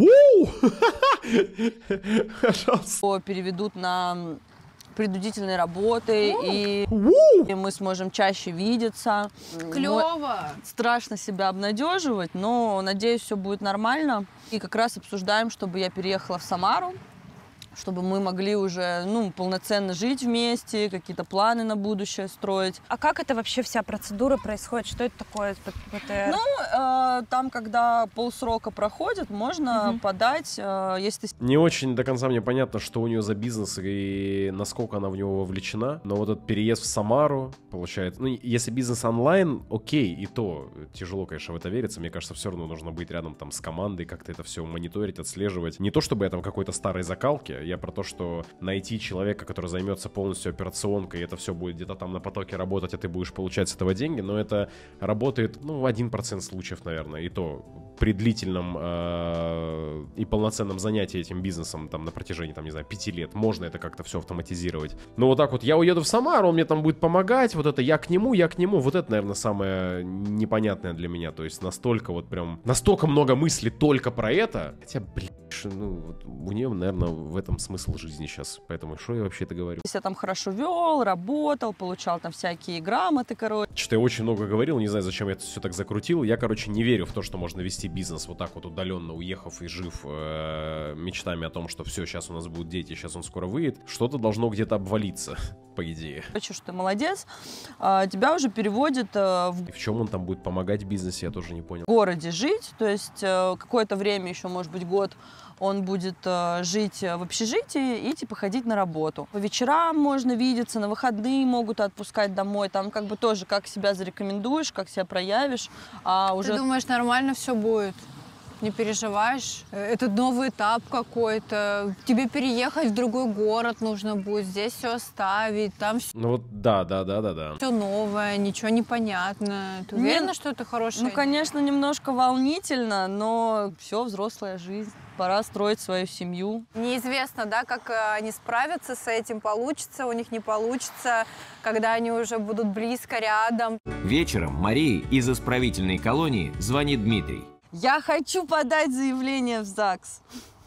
Пожалуйста. Переведут на... принудительные работы, и, и мы сможем чаще видеться. Клево! Страшно себя обнадеживать, но надеюсь, все будет нормально. И как раз обсуждаем, чтобы я переехала в Самару, чтобы мы могли уже, ну, полноценно жить вместе, какие-то планы на будущее строить. А как это вообще вся процедура происходит? Что это такое ПТР? Ну, э, там, когда полсрока проходит, можно угу. подать, э, если ты... Не очень до конца мне понятно, что у нее за бизнес и насколько она в него вовлечена, но вот этот переезд в Самару, получается, ну, если бизнес онлайн, окей, и то тяжело, конечно, в это верится. Мне кажется, все равно нужно быть рядом там с командой, как-то это все мониторить, отслеживать. Не то, чтобы я там какой-то старой закалки, я про то, что найти человека, который займется полностью операционкой, и это все будет где-то там на потоке работать, а ты будешь получать с этого деньги, но это работает, ну, в один процент случаев, наверное, и то при длительном э, и полноценном занятии этим бизнесом там на протяжении, там, не знаю, пяти лет можно это как-то все автоматизировать. Но вот так вот, я уеду в Самару, он мне там будет помогать, вот это я к нему, я к нему, вот это, наверное, самое непонятное для меня, то есть настолько вот прям, настолько много мыслей только про это, хотя, блин, ну, вот у нее, наверное, в этом смысл жизни сейчас, поэтому что я вообще это говорю? Если я там хорошо вел, работал, получал там всякие грамоты, короче. Что-то я очень много говорил, не знаю, зачем я это все так закрутил. Я, короче, не верю в то, что можно вести бизнес вот так вот удаленно, уехав и жив э, мечтами о том, что все, сейчас у нас будут дети, сейчас он скоро выйдет. Что-то должно где-то обвалиться, по идее. Хочу, что ты молодец. А, тебя уже переводят а, в... И в чем он там будет помогать в бизнесе, я тоже не понял. В городе жить, то есть а, какое-то время, еще, может быть, год, он будет э, жить в общежитии и типа ходить на работу. По вечерам можно видеться, на выходные могут отпускать домой. Там как бы тоже как себя зарекомендуешь, как себя проявишь. А уже... Ты думаешь, нормально все будет? Не переживаешь? Это новый этап какой-то. Тебе переехать в другой город нужно будет, здесь все оставить, там все... Ну вот да, да, да, да, да. Все новое, ничего не понятно. Ты уверена, Нет, что это хорошее? Ну, конечно, немножко волнительно, но все, взрослая жизнь. Пора строить свою семью. Неизвестно, да, как они справятся с этим, получится, у них не получится, когда они уже будут близко, рядом. Вечером Марии из исправительной колонии звонит Дмитрий. Я хочу подать заявление в ЗАГС.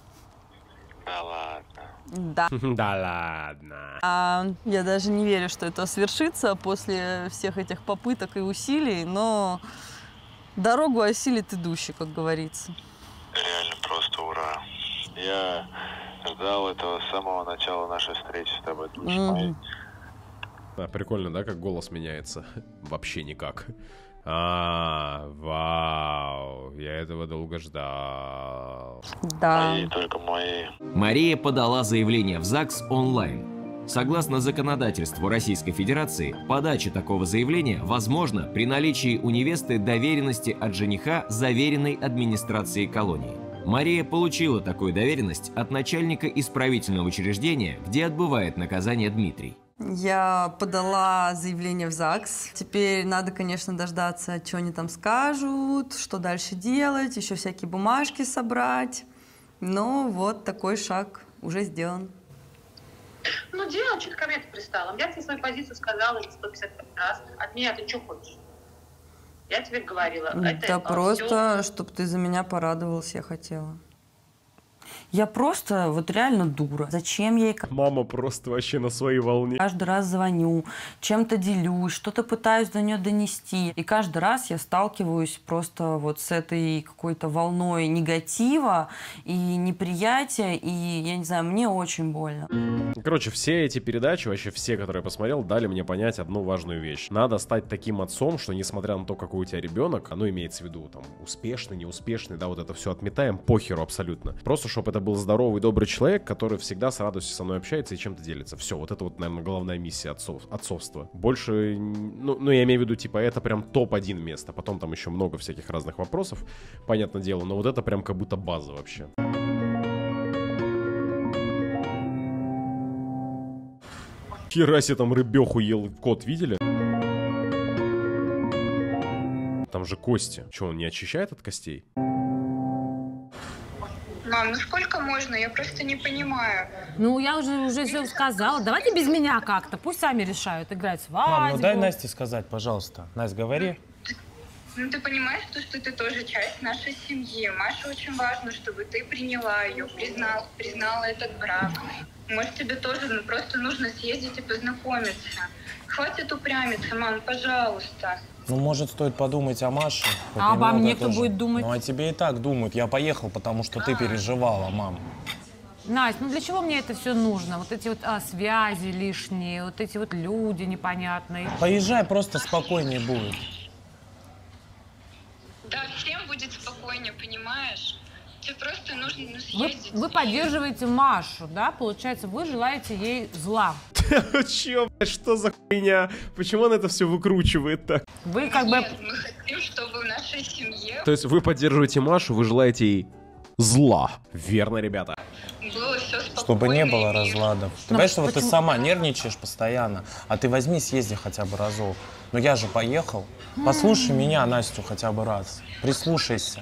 Да ладно. Да. Да ладно. А, я даже не верю, что это свершится после всех этих попыток и усилий, но дорогу осилит идущий, как говорится. Реально просто ура. Я ждал этого с самого начала нашей встречи с тобой. Mm-hmm. Да, прикольно, да, как голос меняется? Вообще никак. А, вау, я этого долго ждал. Да. Мои, только мои. Мария подала заявление в ЗАГС онлайн. Согласно законодательству Российской Федерации, подача такого заявления возможна при наличии у невесты доверенности от жениха, заверенной администрацией колонии. Мария получила такую доверенность от начальника исправительного учреждения, где отбывает наказание Дмитрий. Я подала заявление в ЗАГС. Теперь надо, конечно, дождаться, что они там скажут, что дальше делать, еще всякие бумажки собрать. Но вот такой шаг уже сделан. Ну, дело, что ты ко мне пристала. Я тебе свою позицию сказала не сто пятьдесят раз. От меня ты что хочешь? Я тебе говорила. Да это, просто, все... чтобы ты за меня порадовалась, я хотела. Я просто вот реально дура. Зачем я ей... Мама просто вообще на своей волне. Каждый раз звоню, чем-то делюсь, что-то пытаюсь до нее донести. И каждый раз я сталкиваюсь просто вот с этой какой-то волной негатива и неприятия. И, я не знаю, мне очень больно. Короче, все эти передачи, вообще все, которые я посмотрел, дали мне понять одну важную вещь. Надо стать таким отцом, что несмотря на то, какой у тебя ребенок, оно имеется в виду, там, успешный, неуспешный, да, вот это все отметаем, похеру абсолютно. Просто, чтобы это был здоровый, добрый человек, который всегда с радостью со мной общается и чем-то делится. Все, вот это вот, наверное, главная миссия отцов, отцовства. Больше, ну, ну, я имею в виду, типа, это прям топ один место. Потом там еще много всяких разных вопросов, понятное дело, но вот это прям как будто база вообще. Хера себе там рыбеху ел кот, видели? Там же кости. Че, он не очищает от костей? Мам, ну сколько можно? Я просто не понимаю. Ну, я уже, уже все сказала. Давайте без меня как-то. Пусть сами решают играть свадьбу. Мам, ну дай Насте сказать, пожалуйста. Настя, говори. Ну ты понимаешь, то, что ты тоже часть нашей семьи. Маше очень важно, чтобы ты приняла ее, признал, признала этот брак. Может, тебе тоже ну, просто нужно съездить и познакомиться. Хватит упрямиться, мам, пожалуйста. Ну, может, стоит подумать о Маше. А обо мне кто будет думать? Ну, о тебе и так думают. Я поехал, потому что ты переживала, мам. Настя, ну для чего мне это все нужно? Вот эти вот а, связи лишние, вот эти вот люди непонятные. Поезжай, просто спокойнее будет. Да, всем будет спокойнее, понимаешь? Тебе просто нужно ну, съездить. Вы, вы поддерживаете Машу, да? Получается, вы желаете ей зла. Чё, что за хуйня? Почему он это все выкручивает так? Вы как бы... Нет, мы хотим, чтобы в нашей семье... То есть вы поддерживаете Машу, вы желаете ей зла. Верно, ребята. Было все спокойно. Чтобы не было разладов. Ты Но понимаешь, что вот ты почему? сама нервничаешь постоянно, а ты возьми, съезди хотя бы разок. Ну я же поехал. Послушай меня, Настю, хотя бы раз. Прислушайся.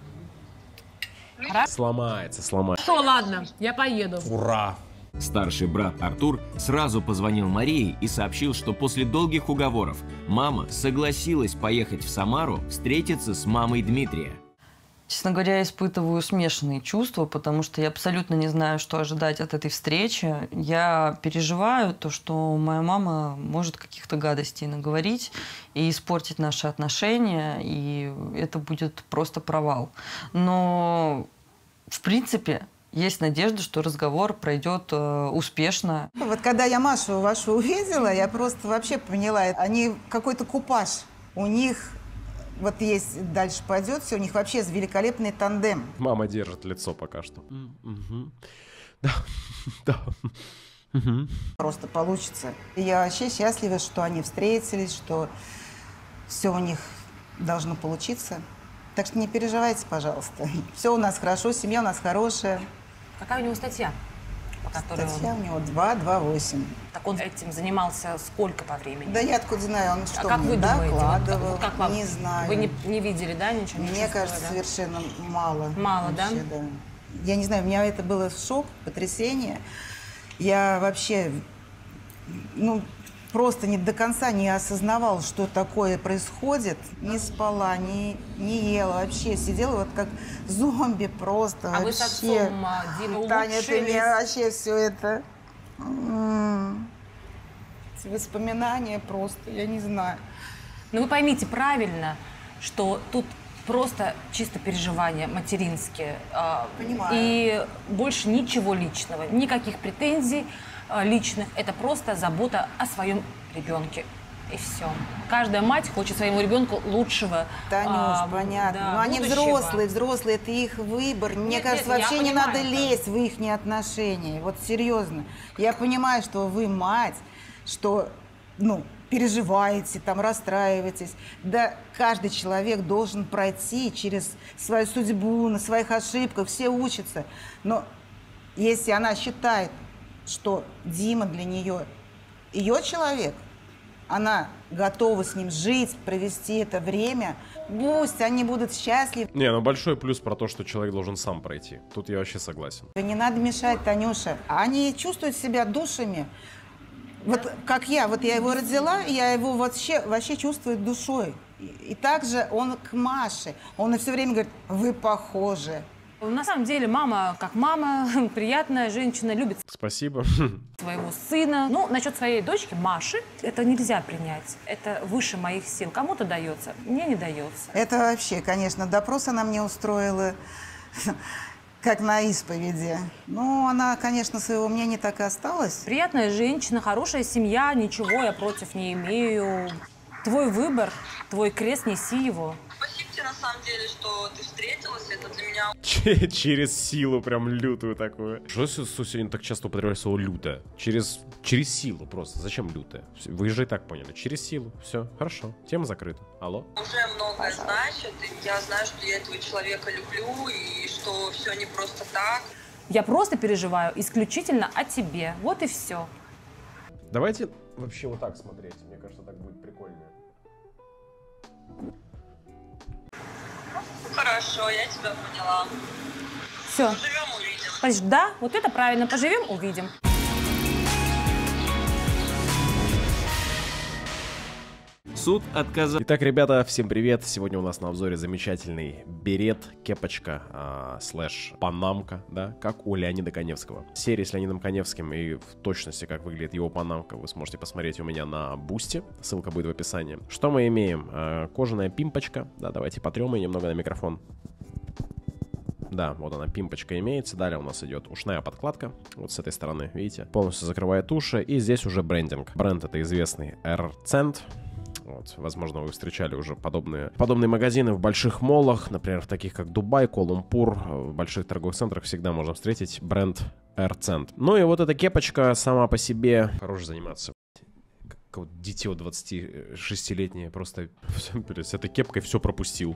Сломается, сломается. Хорошо, ладно, я поеду. Ура! Старший брат Артур сразу позвонил Марии и сообщил, что после долгих уговоров мама согласилась поехать в Самару встретиться с мамой Дмитрия. Честно говоря, я испытываю смешанные чувства, потому что я абсолютно не знаю, что ожидать от этой встречи. Я переживаю то, что моя мама может каких-то гадостей наговорить и испортить наши отношения, и это будет просто провал. Но, в принципе, есть надежда, что разговор пройдет э, успешно. Вот когда я Машу вашу увидела, я просто вообще поняла, они какой-то купаж. У них... Вот есть, дальше пойдет, все, у них вообще великолепный тандем. Мама держит лицо пока что. Угу. Да, да. Угу. Просто получится. Я вообще счастлива, что они встретились, что все у них должно получиться. Так что не переживайте, пожалуйста. Все у нас хорошо, семья у нас хорошая. Какая у него статья? По которой Статья он... у него два, два, восемь. Так он этим занимался сколько по времени? Да я откуда знаю, он что, а как мне вы думаете? докладывал, Вот как вам? не знаю. Вы не, не видели, да, ничего? Мне кажется, да? Совершенно мало. Мало, вообще, да? да? Я не знаю, у меня это было шок, потрясение. Я вообще, ну, просто не до конца не осознавала, что такое происходит. Не спала, не, не ела вообще. Сидела вот как зомби просто. А вообще. вы с отцом, Дима, Таня, ты мне вообще все это... М-м-м. Эти воспоминания просто, я не знаю. Но вы поймите правильно, что тут просто чисто переживания материнские. Понимаю. И больше ничего личного, никаких претензий личных. Это просто забота о своем ребенке. И все. Каждая мать хочет своему ребенку лучшего. Танюш, а, понятно. да, Но они будущего. взрослые, взрослые, это их выбор. Мне Нет, кажется, нет, я вообще не понимаю, надо да. лезть в их отношения. Вот серьезно. Я понимаю, что вы мать, что, ну, переживаете, там, расстраиваетесь. Да, каждый человек должен пройти через свою судьбу, на своих ошибках, все учатся. Но если она считает, что Дима для нее ее человек, она готова с ним жить, провести это время, пусть они будут счастливы. Не, ну большой плюс про то, что человек должен сам пройти. Тут я вообще согласен. Не надо мешать, Танюша. Они чувствуют себя душами. Вот как я, вот я его родила, я его вообще, вообще чувствую душой. И, и также он к Маше. Он все время говорит, вы похожи. На самом деле мама как мама, приятная женщина, любит Спасибо. своего сына. Ну, насчет своей дочки Маши, это нельзя принять. Это выше моих сил. Кому-то дается, мне не дается. Это вообще, конечно, допрос она мне устроила, как на исповеди. Ну, она, конечно, своего мнения так и осталась. Приятная женщина, хорошая семья, ничего я против не имею. Твой выбор, твой крест, неси его. Спасибо тебе, на самом деле, что ты встретилась. Это для меня... Через силу, прям лютую такую. Что сегодня так часто употребляю слово лютая? Через, через силу просто. Зачем лютая? Вы же и так поняли. Через силу. Все, хорошо. Тема закрыта. Алло? Уже многое значит. И я знаю, что я этого человека люблю, и что все не просто так. Я просто переживаю исключительно о тебе. Вот и все. Давайте вообще вот так смотреть. Мне кажется, так будет прикольнее. Хорошо, я тебя поняла. Все. Поживем, увидим. Подожди, да, вот это правильно. Поживем, увидим. Суд отказал. Итак, ребята, всем привет. Сегодня у нас на обзоре замечательный берет, кепочка, а, слэш панамка, да, как у Леонида Каневского. Серия с Леонидом Каневским и в точности, как выглядит его панамка, вы сможете посмотреть у меня на Бусти. Ссылка будет в описании. Что мы имеем? А, кожаная пимпочка. Да, давайте потрем ее немного на микрофон. Да, вот она, пимпочка имеется. Далее у нас идет ушная подкладка. Вот с этой стороны, видите? Полностью закрывает уши. И здесь уже брендинг. Бренд это известный Р-Цент. Вот, возможно, вы встречали уже подобные, подобные магазины в больших моллах, например, в таких как Дубай, Куала-Лумпур. В больших торговых центрах всегда можно встретить бренд Р-Цент. Ну и вот эта кепочка сама по себе хорош заниматься. Как вот дитё двадцатишестилетнее просто с этой кепкой все пропустил.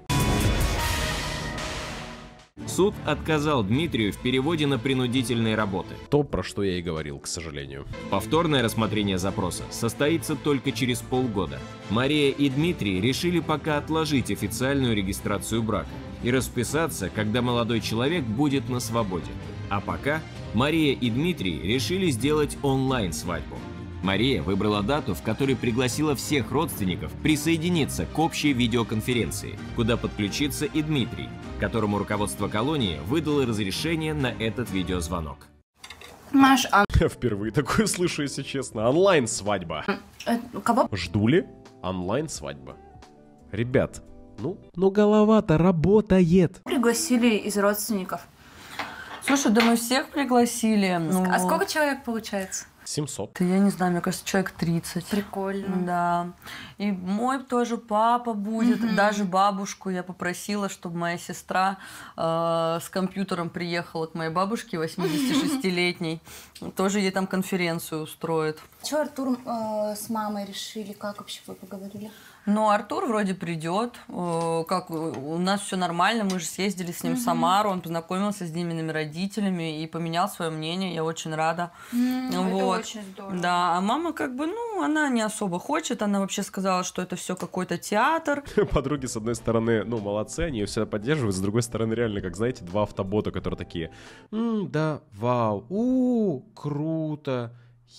Суд отказал Дмитрию в переводе на принудительные работы. То, про что я и говорил, к сожалению. Повторное рассмотрение запроса состоится только через полгода. Мария и Дмитрий решили пока отложить официальную регистрацию брака и расписаться, когда молодой человек будет на свободе. А пока Мария и Дмитрий решили сделать онлайн-свадьбу. Мария выбрала дату, в которой пригласила всех родственников присоединиться к общей видеоконференции, куда подключится и Дмитрий, которому руководство колонии выдало разрешение на этот видеозвонок. Маш, а... Впервые такое слышу, если честно. Онлайн-свадьба. Э, кого? Жду ли? Онлайн-свадьба. Ребят, ну, ну голова-то работает. Пригласили из родственников. Слушай, да мы всех пригласили. Ну... А сколько человек получается? семьсот. Да я не знаю, мне кажется, человек тридцать. Прикольно. Да. И мой тоже папа будет, Мгм. даже бабушку я попросила, чтобы моя сестра э, с компьютером приехала к моей бабушке восьмидесятишестилетней. Тоже ей там конференцию устроит. Что Артур э, с мамой решили? Как вообще вы поговорили? Ну, Артур вроде придет, э, как у нас все нормально, мы же съездили с ним в Мгм. Самару, он познакомился с Димиными родителями и поменял свое мнение, я очень рада. М, это Вот. очень здорово. Да, а мама как бы, ну, она не особо хочет, она вообще сказала, что это все какой-то театр. Подруги, с одной стороны, ну, молодцы, они ее всегда поддерживают, с другой стороны, реально, как, знаете, два автобота, которые такие, «М, да, вау, у, круто,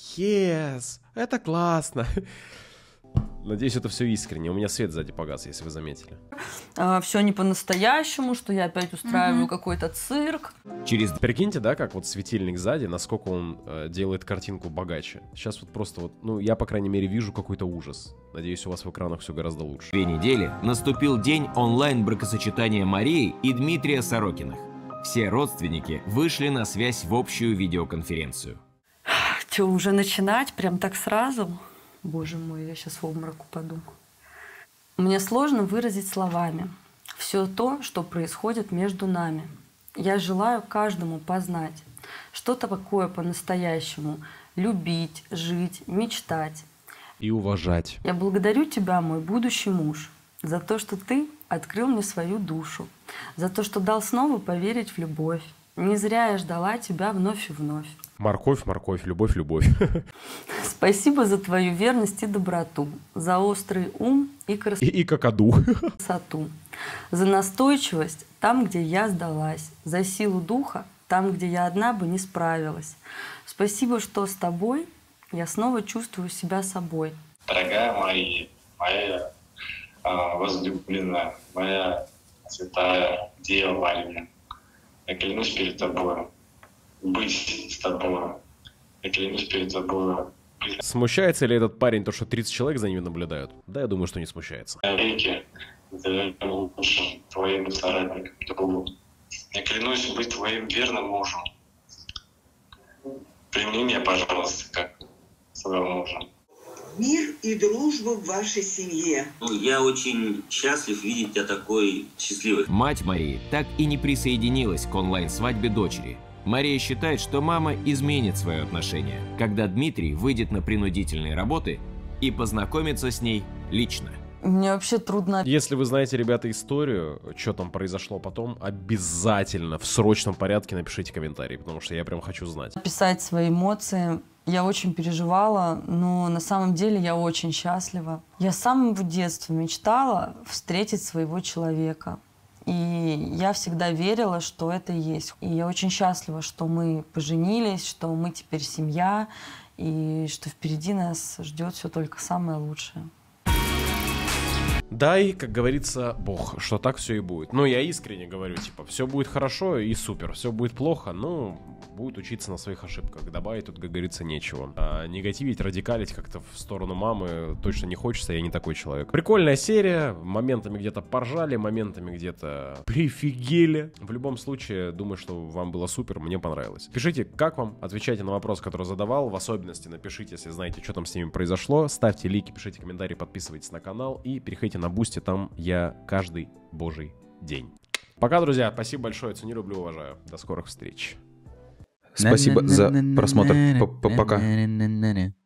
yes, это классно». Надеюсь, это все искренне. У меня свет сзади погас, если вы заметили. Все не по-настоящему, что я опять устраиваю Мгм. какой-то цирк. Через... Прикиньте, да, как вот светильник сзади, насколько он э, делает картинку богаче. Сейчас вот просто вот, ну, я, по крайней мере, вижу какой-то ужас. Надеюсь, у вас в экранах все гораздо лучше. Две недели наступил день онлайн-бракосочетания Марии и Дмитрия Сорокиных. Все родственники вышли на связь в общую видеоконференцию. Че, уже начинать? Прям так сразу? Боже мой, я сейчас в обморок упаду. Мне сложно выразить словами все то, что происходит между нами. Я желаю каждому познать, что такое по-настоящему любить, жить, мечтать. И уважать. Я благодарю тебя, мой будущий муж, за то, что ты открыл мне свою душу, за то, что дал снова поверить в любовь. Не зря я ждала тебя вновь и вновь. Морковь, морковь, любовь, любовь. Спасибо за твою верность и доброту, за острый ум и красоту. И, и какаду. За настойчивость там, где я сдалась, за силу духа там, где я одна бы не справилась. Спасибо, что с тобой я снова чувствую себя собой. Дорогая Мария, моя а, возлюбленная, моя святая Дева Мария, я клянусь перед тобой быть с тобой. Я клянусь перед тобой. Смущается ли этот парень то, что тридцать человек за ними наблюдают? Да, я думаю, что не смущается. Навеки лучшим твоим соратником. Я клянусь быть твоим верным мужем. Прими меня, пожалуйста, как своего мужа. Мир и дружбу в вашей семье. Ну, я очень счастлив видеть тебя такой счастливой. Мать Марии так и не присоединилась к онлайн-свадьбе дочери. Мария считает, что мама изменит свое отношение, когда Дмитрий выйдет на принудительные работы и познакомится с ней лично. Мне вообще трудно... Если вы знаете, ребята, историю, что там произошло потом, обязательно в срочном порядке напишите комментарий, потому что я прям хочу знать. Писать свои эмоции. Я очень переживала, но на самом деле я очень счастлива. Я с самого детства мечтала встретить своего человека. И я всегда верила, что это и есть. И я очень счастлива, что мы поженились, что мы теперь семья, и что впереди нас ждет все только самое лучшее. Дай, как говорится, Бог, что так все и будет. Ну, я искренне говорю, типа, все будет хорошо и супер, все будет плохо, ну, будет учиться на своих ошибках. Добавить тут, как говорится, нечего. А негативить, радикалить как-то в сторону мамы точно не хочется, я не такой человек. Прикольная серия, моментами где-то поржали, моментами где-то прифигели. В любом случае, думаю, что вам было супер, мне понравилось. Пишите, как вам, отвечайте на вопрос, который задавал, в особенности напишите, если знаете, что там с ними произошло. Ставьте лайки, пишите комментарии, подписывайтесь на канал и переходите на Бусти, там я каждый божий день. Пока, друзья, спасибо большое, ценю, люблю, уважаю. До скорых встреч. Спасибо за просмотр. Пока.